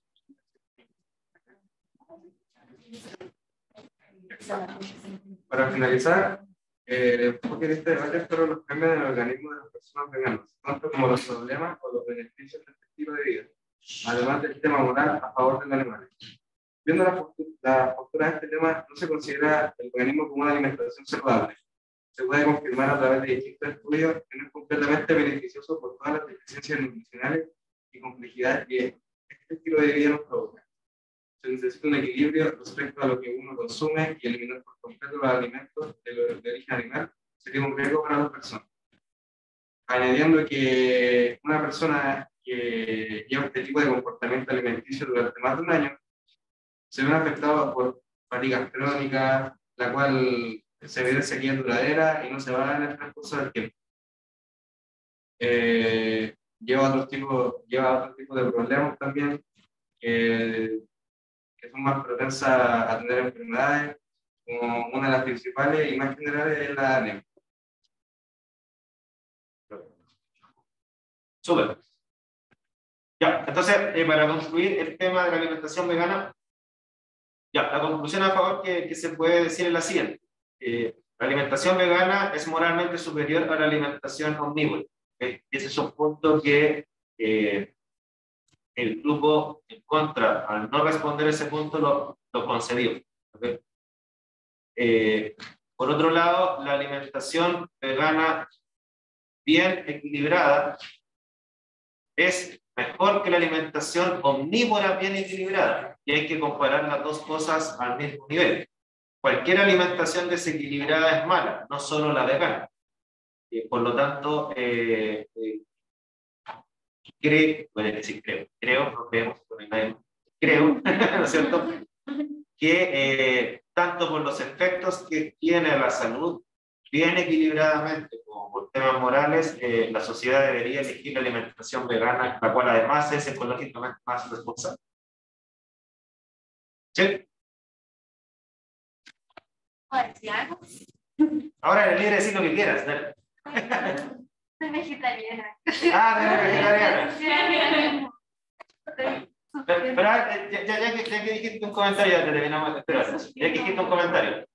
Para finalizar, el enfoque de este debate fueron los cambios en el organismo de las personas veganas, tanto como los problemas o los beneficios del estilo de vida, además del tema moral a favor de los animales. Viendo la postura de este tema, no se considera el veganismo como una alimentación saludable. Se puede confirmar a través de distintos estudios que no es completamente beneficioso por todas las deficiencias nutricionales y complejidades que este estilo de vida nos provoca. Se necesita un equilibrio respecto a lo que uno consume y eliminar por completo los alimentos de origen animal sería un riesgo para las personas. Añadiendo que una persona que lleva este tipo de comportamiento alimenticio durante más de un año se ve afectado por fatiga crónica, la cual se ve de sequía duradera y no se va en el transcurso del tiempo. Lleva otro tipo de problemas también, que son más propensas a tener enfermedades, como una de las principales y más generales es la anemia. Súper. Ya, entonces, para concluir el tema de la alimentación vegana, ya, la conclusión a favor que se puede decir es la siguiente. La alimentación vegana es moralmente superior a la alimentación omnívora. ¿Okay? Ese es un punto que el grupo en contra, al no responder ese punto, lo concedió. ¿Okay? Por otro lado, la alimentación vegana bien equilibrada es mejor que la alimentación omnívora bien equilibrada, y hay que comparar las dos cosas al mismo nivel. Cualquier alimentación desequilibrada es mala, no solo la vegana. Por lo tanto, creo, ¿no es cierto?, que tanto por los efectos que tiene a la salud, bien equilibradamente, como por temas morales, la sociedad debería elegir la alimentación vegana, la cual además es ecológicamente más responsable. ¿Sí? algo? Ahora eres libre de decir lo que quieras. Dale. Soy vegetariana. Ah, eres vegetariana. Pero ya que dijiste un comentario, ya te terminamos. Espera, ya que dijiste un comentario.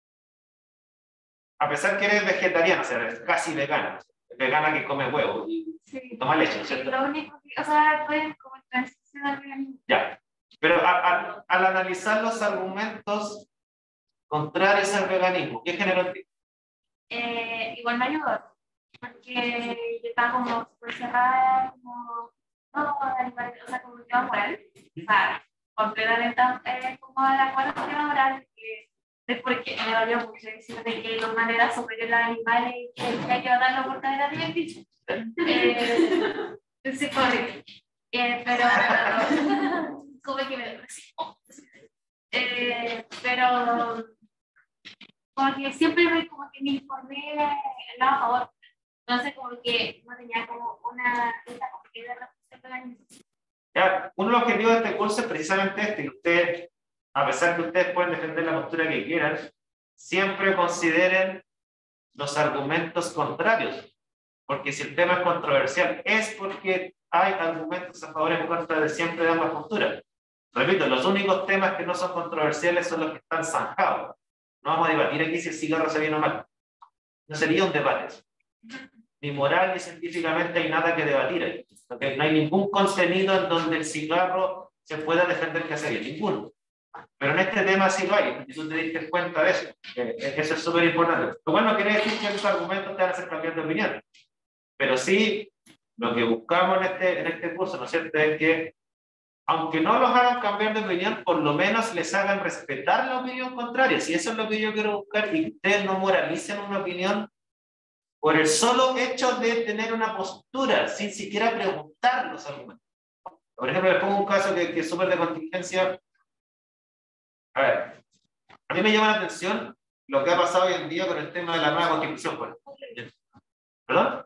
A pesar que eres vegetariana, o sea, eres casi vegana. Vegana que come huevo y toma leche, ¿cierto? Lo único que, o sea, pueden como transicionar veganismo. Ya. Pero al analizar los argumentos contrarios al veganismo, ¿qué generó en ti? Igual me ayudó, porque yo estaba como súper cerrada, como no, animal, o sea, como tema moral, o sea, completamente como a la cual tema moral, es porque me dolió mucho decir de que los maneras superiores a los animales y que hay que darlo por cadena bien dicho. Sí, correcto. Pero como que me pero como que siempre como que me informé el lado a favor. Entonces como que no tenía como una lista completa de respuesta para mí. Ya, uno de los objetivos de este curso es precisamente este, que ustedes, a pesar que ustedes pueden defender la postura que quieran, siempre consideren los argumentos contrarios. Porque si el tema es controversial, es porque hay argumentos a favor y en contra de siempre de ambas posturas. Repito, los únicos temas que no son controversiales son los que están zanjados. No vamos a debatir aquí si el cigarro se viene o mal. No sería un debate. Ni moral ni científicamente hay nada que debatir ahí. ¿Okay? No hay ningún contenido en donde el cigarro se pueda defender que hace bien. Ninguno. Pero en este tema sí lo hay. Y tú te diste cuenta de eso. Eso es súper importante. Lo cual no quiere decir que esos argumentos te van a hacer cambiar de opinión. Pero sí, lo que buscamos en este curso, ¿no es cierto?, es que aunque no los hagan cambiar de opinión, por lo menos les hagan respetar la opinión contraria. Si eso es lo que yo quiero buscar, y que ustedes no moralicen una opinión por el solo hecho de tener una postura, sin siquiera preguntar los argumentos. Por ejemplo, les pongo un caso que es súper de contingencia. A ver, mí me llama la atención lo que ha pasado hoy en día con el tema de la nueva constitución. Pues. ¿Perdón?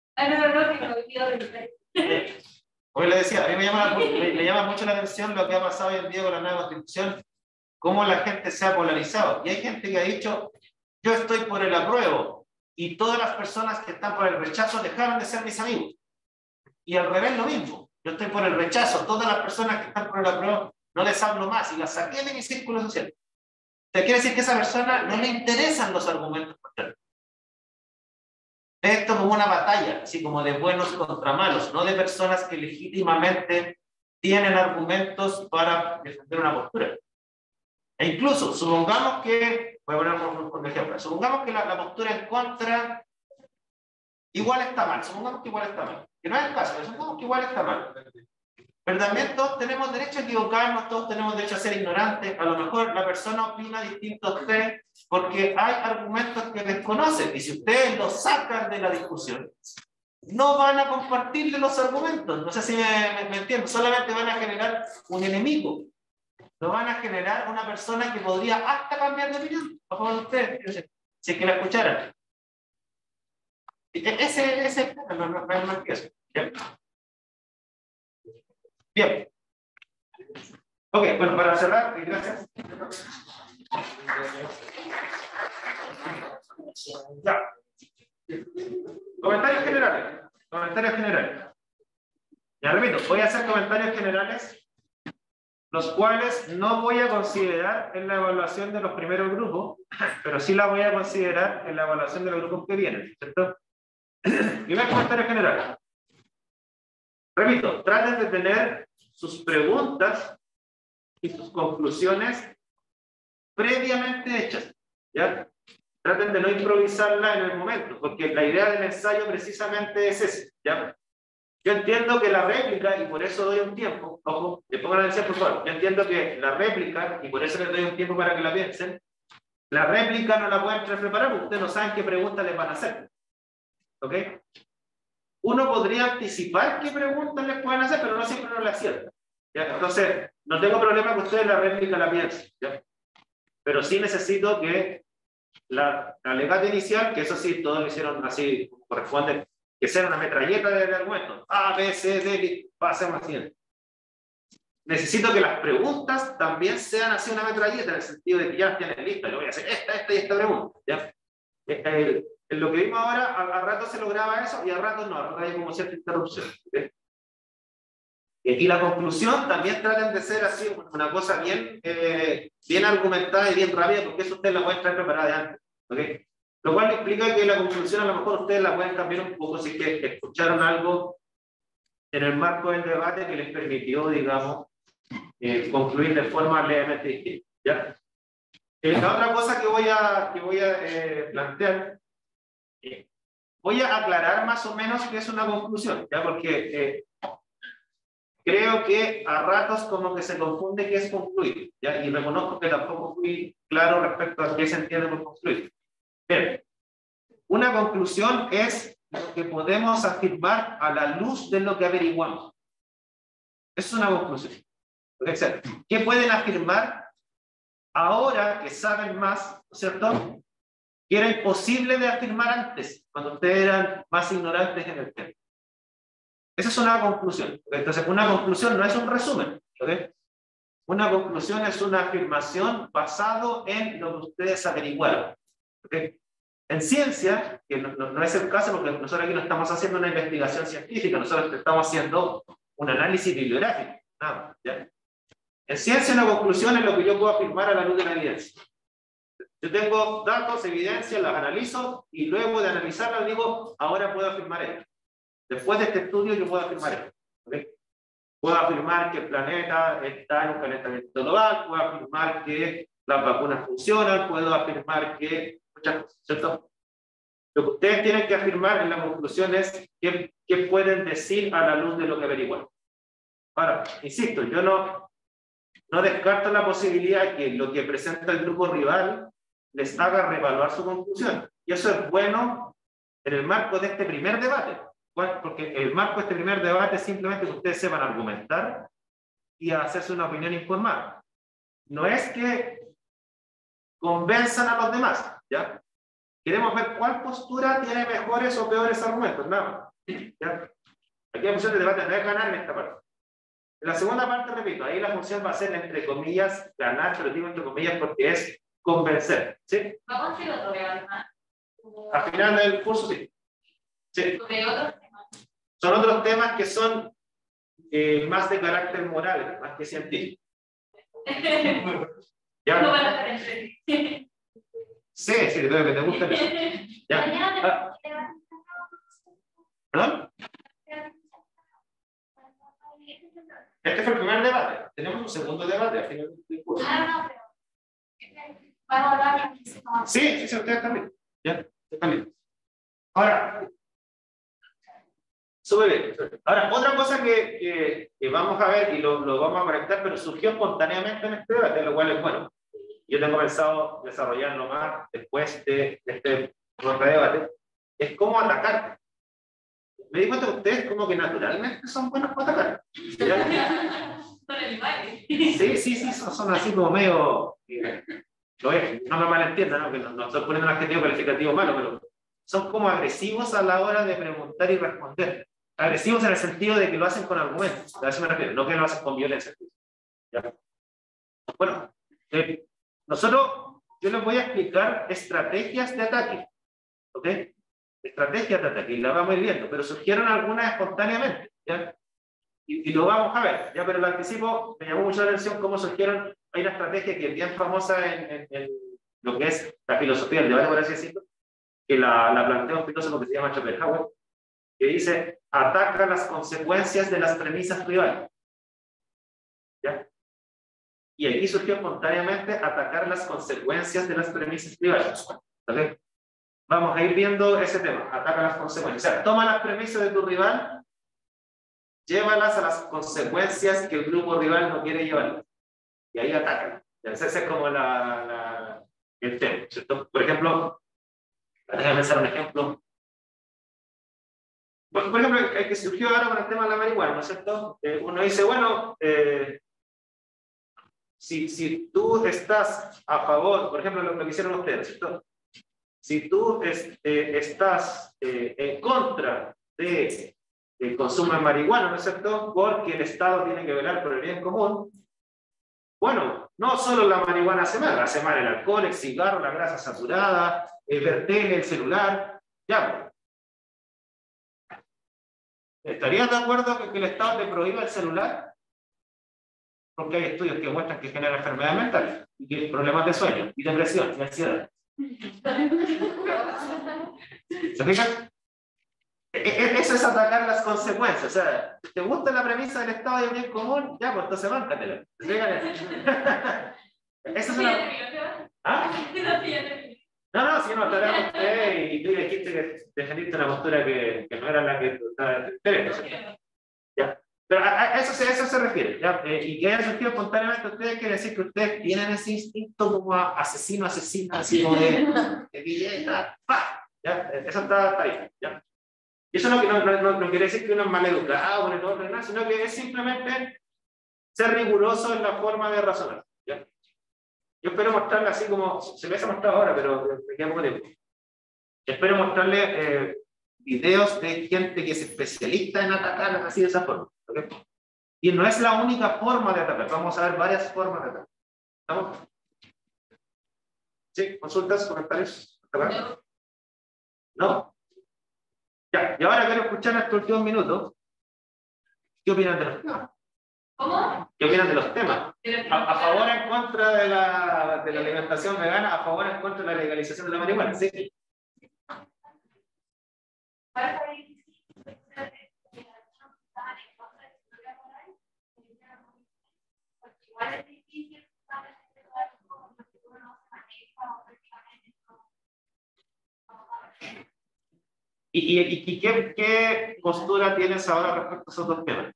Hoy le decía, a mí me llama mucho la atención lo que ha pasado hoy en día con la nueva constitución, cómo la gente se ha polarizado. Y hay gente que ha dicho, yo estoy por el apruebo, y todas las personas que están por el rechazo dejaron de ser mis amigos. Y al revés lo mismo, yo estoy por el rechazo, todas las personas que están por el apruebo no les hablo más y las saqué de mi círculo social. Te quiere decir que a esa persona no le interesan los argumentos contrarios. Esto como una batalla, así como de buenos contra malos, no de personas que legítimamente tienen argumentos para defender una postura. E incluso, supongamos que, voy a poner un ejemplo, supongamos que la postura en contra igual está mal, supongamos que igual está mal, que no es el caso, pero supongamos que igual está mal. Pero también todos tenemos derecho a equivocarnos, todos tenemos derecho a ser ignorantes, a lo mejor la persona opina distinto a usted porque hay argumentos que desconocen, y si ustedes los sacan de la discusión, no van a compartirle los argumentos, no sé si me entienden, solamente van a generar un enemigo. No van a generar una persona que podría hasta cambiar de opinión a favor de ustedes, si es que la escucharan. Ese es el tema, no es más que eso. Bien. Ok, bueno, para cerrar, gracias. Ya. Comentarios generales. Comentarios generales. Ya repito, voy a hacer comentarios generales, los cuales no voy a considerar en la evaluación de los primeros grupos, pero sí la voy a considerar en la evaluación de los grupos que vienen, ¿cierto? Primer comentario general. Repito, traten de tener sus preguntas y sus conclusiones previamente hechas, ¿ya? Traten de no improvisarla en el momento, porque la idea del ensayo precisamente es ese, ¿ya? Yo entiendo que la réplica, y por eso doy un tiempo, ojo, le pongan atención por favor, yo entiendo que la réplica, y por eso les doy un tiempo para que la piensen, la réplica no la pueden preparar porque ustedes no saben qué preguntas les van a hacer. ¿Ok? Uno podría anticipar qué preguntas les pueden hacer, pero no siempre no le acierta. ¿Ya? Entonces, no tengo problema que ustedes la réplica la piensen, ¿ya? Pero sí necesito que la alegata inicial, que eso sí, todos lo hicieron así como corresponde, que sea una metralleta de argumentos, A, B, C, D, pasemos así. Necesito que las preguntas también sean así una metralleta, en el sentido de que ya las tienen listas, yo voy a hacer esta y esta pregunta, ¿ya? En lo que vimos ahora, a rato se lograba eso y a rato no, a rato hay como cierta interrupción. ¿Okay? Y la conclusión también traten de ser así, una cosa bien, bien argumentada y bien rápida, porque eso ustedes la pueden traer preparada de antes. ¿Okay? Lo cual implica que la conclusión a lo mejor ustedes la pueden cambiar un poco si es que escucharon algo en el marco del debate que les permitió, digamos, concluir de forma levemente distinta. ¿Ya? La otra cosa que voy a plantear, voy a aclarar más o menos qué es una conclusión, ¿ya? Porque creo que a ratos como que se confunde qué es concluir, ¿ya? Y reconozco que tampoco fui claro respecto a qué se entiende por concluir. Bien, una conclusión es lo que podemos afirmar a la luz de lo que averiguamos. Eso es una conclusión. ¿Qué pueden afirmar ahora que saben más, ¿cierto? Que era imposible de afirmar antes, cuando ustedes eran más ignorantes en el tema. Esa es una conclusión. Entonces, una conclusión no es un resumen. ¿Okay? Una conclusión es una afirmación basado en lo que ustedes averiguaron. ¿Okay? En ciencia, que no es el caso porque nosotros aquí no estamos haciendo una investigación científica, nosotros estamos haciendo un análisis bibliográfico. Nada, ¿ya? En ciencia, una conclusión es lo que yo puedo afirmar a la luz de la evidencia. Yo tengo datos, evidencias, las analizo y luego de analizarlas digo, ahora puedo afirmar esto. Después de este estudio yo puedo afirmar esto. ¿Okay? Puedo afirmar que el planeta está en un calentamiento global, puedo afirmar que las vacunas funcionan, puedo afirmar que muchas cosas, ¿cierto? Lo que ustedes tienen que afirmar en la conclusión es qué pueden decir a la luz de lo que averiguan. Ahora, insisto, yo no descarto la posibilidad de que lo que presenta el grupo rival les haga reevaluar su conclusión. Y eso es bueno en el marco de este primer debate. Porque el marco de este primer debate es simplemente que ustedes sepan argumentar y hacerse una opinión informada. No es que convenzan a los demás, ¿ya? Queremos ver cuál postura tiene mejores o peores argumentos, nada más, ¿ya? Aquí la función de debate no es ganar en esta parte. En la segunda parte, repito, ahí la función va a ser, entre comillas, ganar, pero digo entre comillas porque es convencer, ¿sí? ¿Vamos a hacer otro legal más? Al final del curso, sí. Sí. Sobre otros temas. Son otros temas que son más de carácter moral, más que científico. ¿Ya? No van a estar entre sí. Sí, sí, creo que te gusta. ¿Ya? Ah, ¿perdón? Este fue el primer debate. Tenemos un segundo debate al final del curso. No, pero vamos a hablar. Sí, sí, ustedes también. ¿Ya? Ustedes también. Ahora, súper bien. Ahora, otra cosa que vamos a ver y lo vamos a conectar, pero surgió espontáneamente en este debate, lo cual es bueno. Yo tengo pensado desarrollarlo más después de este debate, es cómo atacar. Me di cuenta que ustedes como que naturalmente son buenos para atacar. ¿Ya? Son animales. Sí, son así como medio... lo es, no me malentiendan, ¿no? Que no estoy poniendo un adjetivo calificativo malo, pero son como agresivos a la hora de preguntar y responder. Agresivos en el sentido de que lo hacen con argumentos, a eso me refiero, no que lo hacen con violencia. ¿Ya? Bueno, yo les voy a explicar estrategias de ataque, ¿ok? Estrategias de ataque, y las vamos a ir viendo, pero surgieron algunas espontáneamente, ¿ya? Y lo vamos a ver, ¿ya? Pero lo anticipo, me llamó mucho la atención cómo surgieron. Hay una estrategia que es bien famosa en lo que es la filosofía del debate, por así decirlo, que la plantea un filósofo que se llama Schopenhauer, que dice, ataca las consecuencias de las premisas rivales. ¿Ya? Y aquí surgió espontáneamente atacar las consecuencias de las premisas rivales. ¿Okay? Vamos a ir viendo ese tema, ataca las consecuencias. O sea, toma las premisas de tu rival, llévalas a las consecuencias que el grupo rival no quiere llevar. Y ahí atacan. Ese es como el tema, ¿cierto? Por ejemplo, déjame pensar un ejemplo. Por ejemplo, el que surgió ahora con el tema de la marihuana, ¿no es cierto? Uno dice, bueno, si tú estás a favor, por ejemplo, lo que hicieron ustedes, ¿cierto? Si tú estás en contra del consumo de marihuana, ¿no es cierto? Porque el Estado tiene que velar por el bien común. Bueno, no solo la marihuana hace mal el alcohol, el cigarro, la grasa saturada, ver tele, el celular, ya. ¿Estarías de acuerdo que el Estado te prohíba el celular? Porque hay estudios que muestran que genera enfermedades mentales, y problemas de sueño, y depresión, y ansiedad. ¿Se fijan? Eso es atacar las consecuencias. O sea, ¿te gusta la premisa del Estado del bien común? Ya, pues entonces márcatela. Eso es una... ¿Ah? No, si no, estará usted y tú dijiste que defendiste una postura que no era la que tú estabas defendiendo. Ya. Pero a eso se refiere. ¿Ya? Y que haya surgido espontáneamente ustedes, quiere decir que ustedes tienen ese instinto como asesina, así como de billeta. ¿Ya? Eso está ahí. ¿Ya? Y eso no quiere decir que uno es maleducado con el otro, nada, sino que es simplemente ser riguroso en la forma de razonar. ¿Ya? Yo espero mostrarle así como, se me ha mostrado ahora, pero me queda poco tiempo. Espero mostrarle videos de gente que es especialista en atacar así de esa forma. ¿Okay? Y no es la única forma de atacar, vamos a ver varias formas de atacar. ¿Estamos? ¿Sí? ¿Consultas? ¿Comentarios? ¿No? Ya, y ahora quiero escuchar en estos últimos minutos. ¿Qué opinan de los temas? ¿Cómo? ¿Qué opinan de los temas? ¿A favor o en contra de la alimentación vegana? ¿A favor o en contra de la legalización de la marihuana? Sí. ¿Y qué postura tienes ahora respecto a esos dos temas?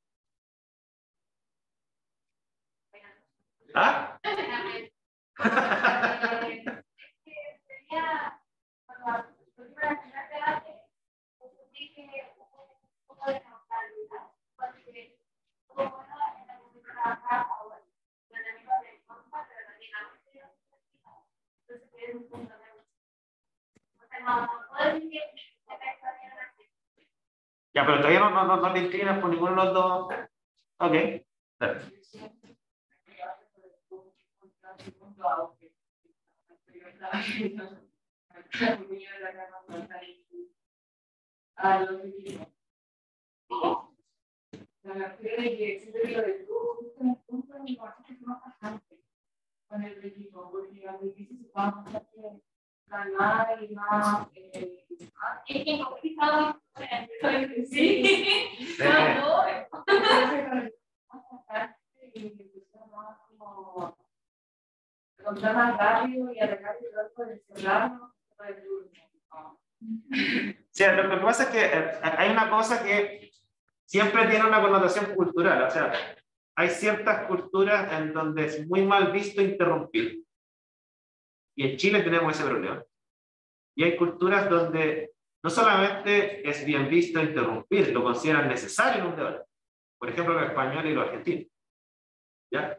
¿Ah? Ya, pero todavía no te inclinas por ninguno de los dos. Ok. Dale. Sí, lo que pasa es que hay una cosa que siempre tiene una connotación cultural, o sea, hay ciertas culturas en donde es muy mal visto interrumpir, y en Chile tenemos ese problema, y hay culturas donde no solamente es bien visto interrumpir, lo consideran necesario en un debate, por ejemplo los españoles y los argentinos, ¿ya?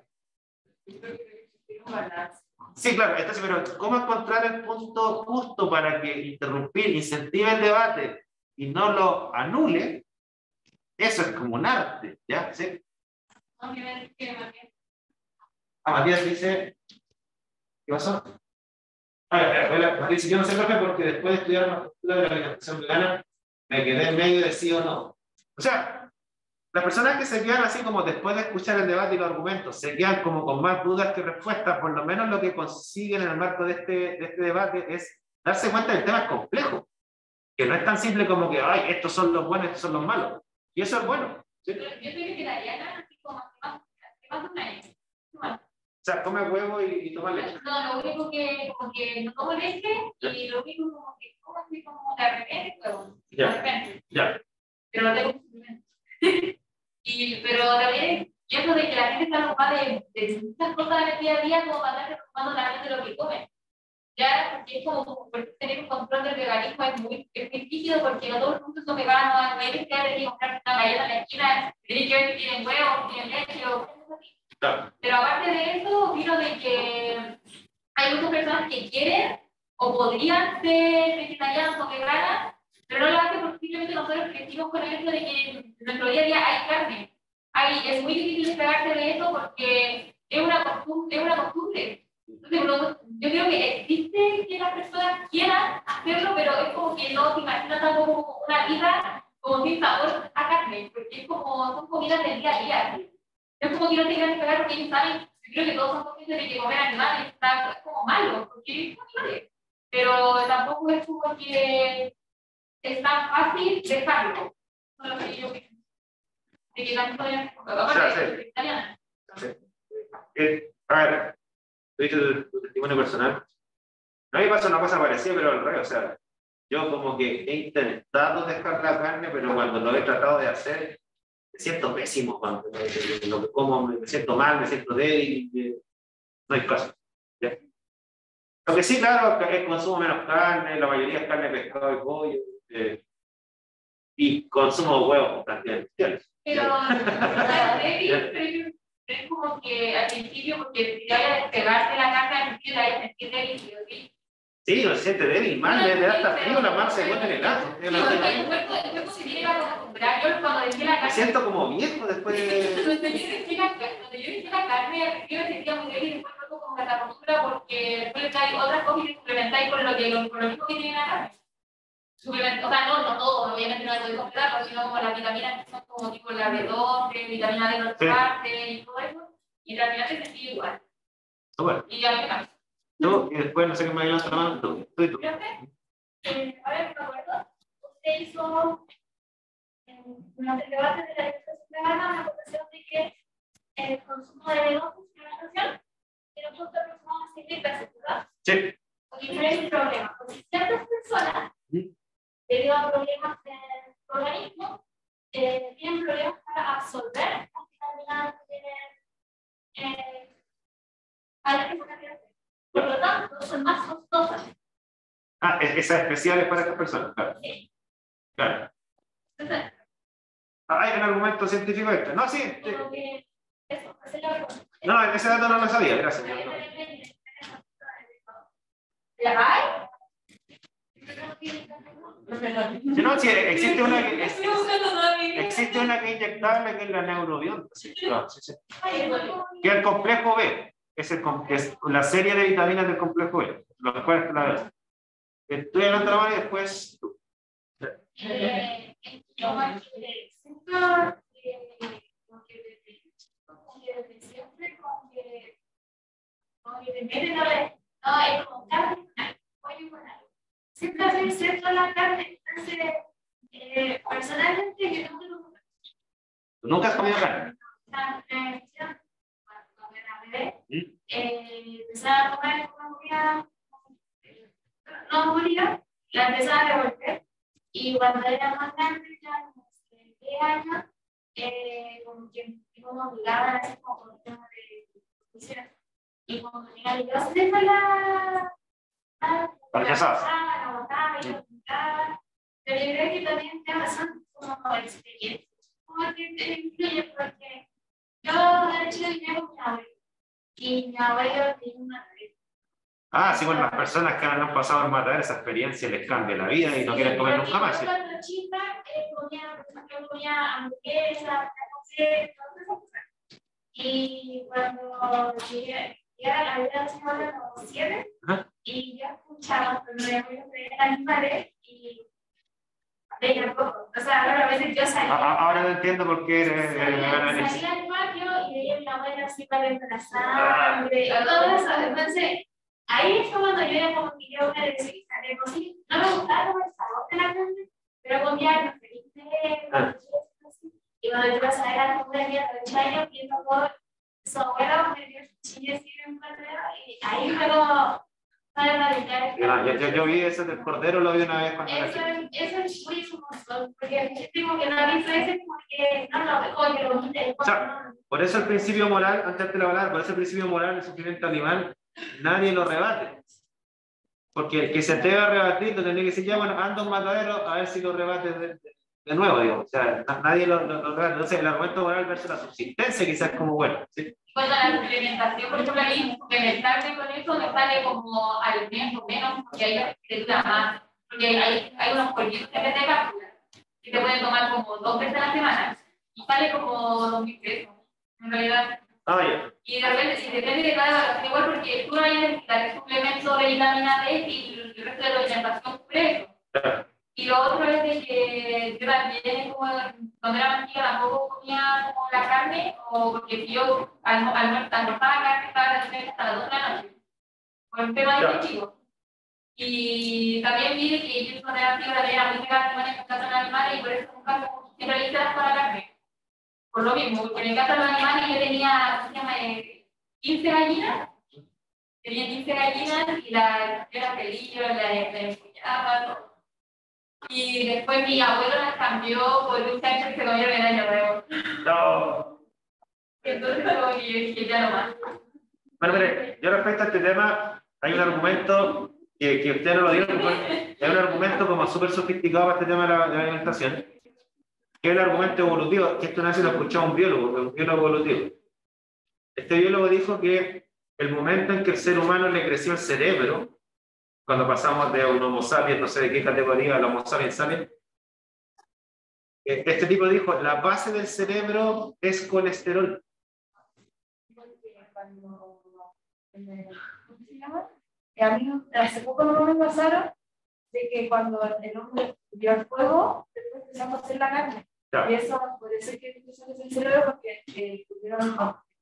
Sí, claro, entonces, pero ¿cómo encontrar el punto justo para que interrumpir incentive el debate y no lo anule? Eso es como un arte, ¿ya? ¿Sí? Matías dice, ¿qué pasó? Matías dice, yo no sé, profe, porque después de estudiar la cultura de la alimentación vegana, me quedé en medio de sí o no. O sea, las personas que se quedan así como después de escuchar el debate y los argumentos, se quedan como con más dudas que respuestas, por lo menos lo que consiguen en el marco de este debate es darse cuenta que el tema es complejo, que no es tan simple como que, ay, estos son los buenos, estos son los malos, y eso es bueno. ¿Sí? Yo creo que la Diana, así como O sea, come huevo y toma leche. no, lo único que como que no tomo leche y lo único como que como así como de repente huevo. Ya. De repente. Ya. Pero no tengo suplementos. Pero también pienso de que la gente está ocupada de muchas cosas en el día a día como para estar preocupando también de lo que come. Ya, porque es como tener un control del veganismo es muy difícil porque no todos los mundo son veganos, no hay que tener que comprar una galleta en la esquina, tienen que ver si tienen huevos, si tienen leche o cosas así. Claro. Pero aparte de eso, opino de que hay muchas personas que quieren o podrían ser vegetarianas o veganas, pero no lo hacen porque simplemente nosotros crecimos con el hecho de que en nuestro día a día hay carne. Es muy difícil despegarse de eso porque es una costumbre. Entonces, yo creo que existe que las personas quieran hacerlo, pero es como que no se imaginan tampoco como una vida como sin sabor a carne, porque es como, son comidas del día a día. Es como que no te quieran despegar porque ellos saben, yo creo que todos son conscientes de que comer animales es como malo, porque es animales. Pero tampoco es como que es tan fácil dejarlo. No lo que yo pienso. De que también podrían ser vegetarianas. A ver, ¿viste tu testimonio personal? A mí me pasa una cosa parecida, pero al revés, o sea, yo como que he intentado dejar la carne, pero cuando lo he tratado de hacer, me siento pésimo cuando lo que como, me siento mal, me siento débil, no hay caso. ¿Ya? Lo que sí, claro, es que consumo menos carne, la mayoría es carne, pescado y pollo, y consumo huevos también. Pero es como que al principio, porque si vaya a despegarse la carne, al principio la vaya a sentir débil, ¿sí? Sí, no se siente débil, mal, le da hasta frío, la mano se encuentra en el lazo. El cuerpo se tiene que acostumbrar. Yo cuando dejé la carne... Me siento como viejo después de... Cuando yo dejé la carne, yo me sentía muy débil y después fue como la postura porque después le hay otras cosas que suplementáis con lo mismo que tiene la carne. O sea, no todo, obviamente no lo puedo completar, sino como las vitaminas que son como tipo la B12, vitamina D no parte y todo eso, y al final te sentí igual. Bueno. Y ya me canso. Tú, y después no sé qué me adelanta la mano, tú y tú. A ver, me acuerdo, usted hizo durante el debate de la alimentación vegana una votación de que el consumo de B12 en la alimentación tiene un costo aproximado de 6.000 pesos, ¿verdad? Sí. Porque no es un problema, porque ciertas personas, debido a problemas del organismo, tienen problemas para absorber las vitaminas que tienen alergias a la. Por lo tanto, son más costosas. Ah, esas especiales para estas personas, claro. Sí. Claro. ¿Hay un argumento científico esto? No, sí. Como que eso, ese es la pregunta. No, ese dato no lo sabía, gracias. ¿Hay? Si no, si existe una que es inyectable, que es la neurobión. Sí, claro, sí, sí. Que es el complejo B, es la serie de vitaminas del complejo B. Los cuales la estoy hablando la mano y después tú. Siempre siento la carne, entonces, personalmente yo no tengo. ¿Tú nunca has comido carne? Cuando era bebé, empezaba a comer como comida, no moría, la empezaba a revolver, y cuando era más grande, ya de 10 años, como que me obligaban a hacer como un tema de nutrición. Y como tenía yo siempre la botaba y lo pintaba, pero yo creo que también tiene razón como experiencia, como que te influye, porque yo de hecho vivía con mi abuelo y mi abuelo tenía una red. Sí, bueno, las personas que han pasado en matar esa experiencia les cambia la vida y no quieren comer nunca más. ¿Sí? Cuando chica comía hamburguesas, café, todas esas cosas. Y cuando llegué a la vida de señora como 7, y yo escuchaba cuando mi abuelo veía animales y veía poco. O sea, ahora a veces yo salía. Ahora no entiendo por qué salía al patio y veía a mi abuela así para ver la sangre, todo eso. Entonces, ahí es cuando yo era como que yo me decía, no me gustaba como el sabor de la carne, pero comía los felices, y cuando yo pasaba a la comida de 8 años, viendo por su abuelo, me dio chile así en cordero, y ahí luego. Yo vi eso del cordero, lo vi una vez cuando era chico. Eso es muy famoso, porque yo digo que no ha visto ese porque no lo veo, que lo quite. O sea, por eso el principio moral, antes de la palabra, por eso el principio moral del sufrimiento animal, nadie lo rebate. Porque el que se atreve a rebatir, lo tendría que decir, ya bueno, anda un matadero a ver si lo rebate de nuevo, digo. O sea, nadie lo rebate. Entonces, el argumento moral versus la subsistencia quizás como bueno, ¿sí? Bueno, la suplementación, por ejemplo, ahí suplementarse con eso me sale como alimento menos, porque ahí te dura más. Porque hay unos pollitos que te cápsulas que te pueden tomar como 2 veces a la semana y sale como 2.000 pesos, en realidad. Ya. Y de repente, depende de cada evaluación, igual, porque tú no vas a necesitar el suplemento de vitamina D y el resto de la alimentación cubre eso. Y lo otro es de que yo también, como cuando era más chica, tampoco comía como la carne, o porque yo almorzaba carne, estaba en hasta las 2 de la noche, por el tema de los chicos. Y también vi que yo cuando era chica también era muy pegada en el caso de los animales, y por eso nunca siempre le hice las para la carne. Por lo mismo, porque en el caso de los animales yo tenía, 15 gallinas, y la pelillo, la empollaba, todo. Y después mi abuelo las cambió por un chancho que se comieron el año nuevo. No. Entonces como que yo dije, ya no más. Bueno, mire, yo respecto a este tema, hay un argumento que usted no lo dijo, hay un argumento como súper sofisticado para este tema de la alimentación, que es el argumento evolutivo, que esto no se lo escuchó un biólogo evolutivo. Este biólogo dijo que el momento en que el ser humano le creció el cerebro, cuando pasamos de un Homo sapiens, no sé de qué categoría, al Homo sapiens sapiens, este tipo dijo, la base del cerebro es colesterol. ¿Cómo se llama? A mí hace poco no me pasaron de que cuando el hombre dio el fuego, después empezamos a hacer la carne. Ya. Y eso, por eso es que empezó el cerebro, porque tuvieron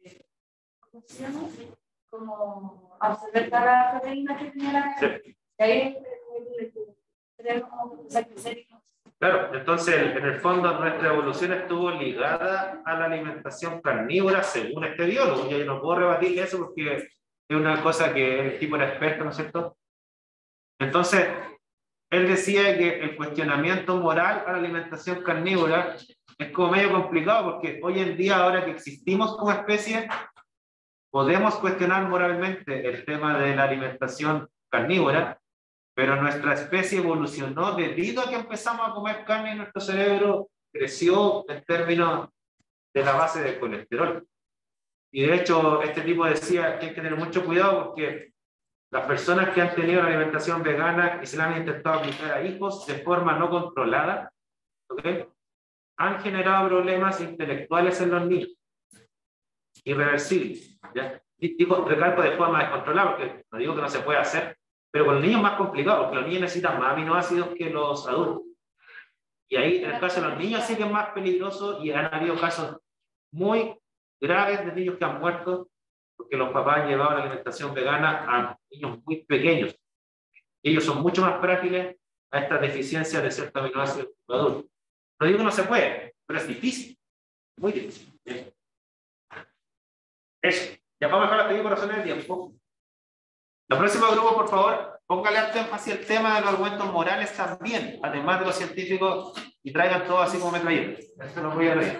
como absorber toda la proteína que tenía la carne. Sí. Y ahí tenemos como empezar a crecer. Claro, entonces en el fondo nuestra evolución estuvo ligada a la alimentación carnívora según este biólogo. Yo no puedo rebatirle eso porque es una cosa que el tipo era experto, ¿no es cierto? Entonces, él decía que el cuestionamiento moral a la alimentación carnívora es como medio complicado porque hoy en día, ahora que existimos como especie, podemos cuestionar moralmente el tema de la alimentación carnívora, pero nuestra especie evolucionó debido a que empezamos a comer carne y nuestro cerebro creció en términos de la base del colesterol. Y de hecho, este tipo decía que hay que tener mucho cuidado porque Las personas que han tenido la alimentación vegana y se la han intentado aplicar a hijos de forma no controlada, ¿okay?, han generado problemas intelectuales en los niños, irreversibles. ¿Ya? Digo, recalco de forma descontrolada, porque no digo que no se pueda hacer, pero con los niños es más complicado, porque los niños necesitan más aminoácidos que los adultos. Y ahí, en el caso de los niños, sí que es más peligroso, y han habido casos muy graves de niños que han muerto porque los papás han llevado la alimentación vegana a niños muy pequeños. Ellos son mucho más frágiles a esta deficiencia de ciertos aminoácidos que los adultos. No digo que no se puede, pero es difícil, muy difícil. Eso. Ya vamos a dejar hasta aquí por razones de tiempo. El próximo grupo, por favor, póngale énfasis el tema de los argumentos morales también, además de los científicos, y traigan todo así como me trajeron. Esto lo voy a leer.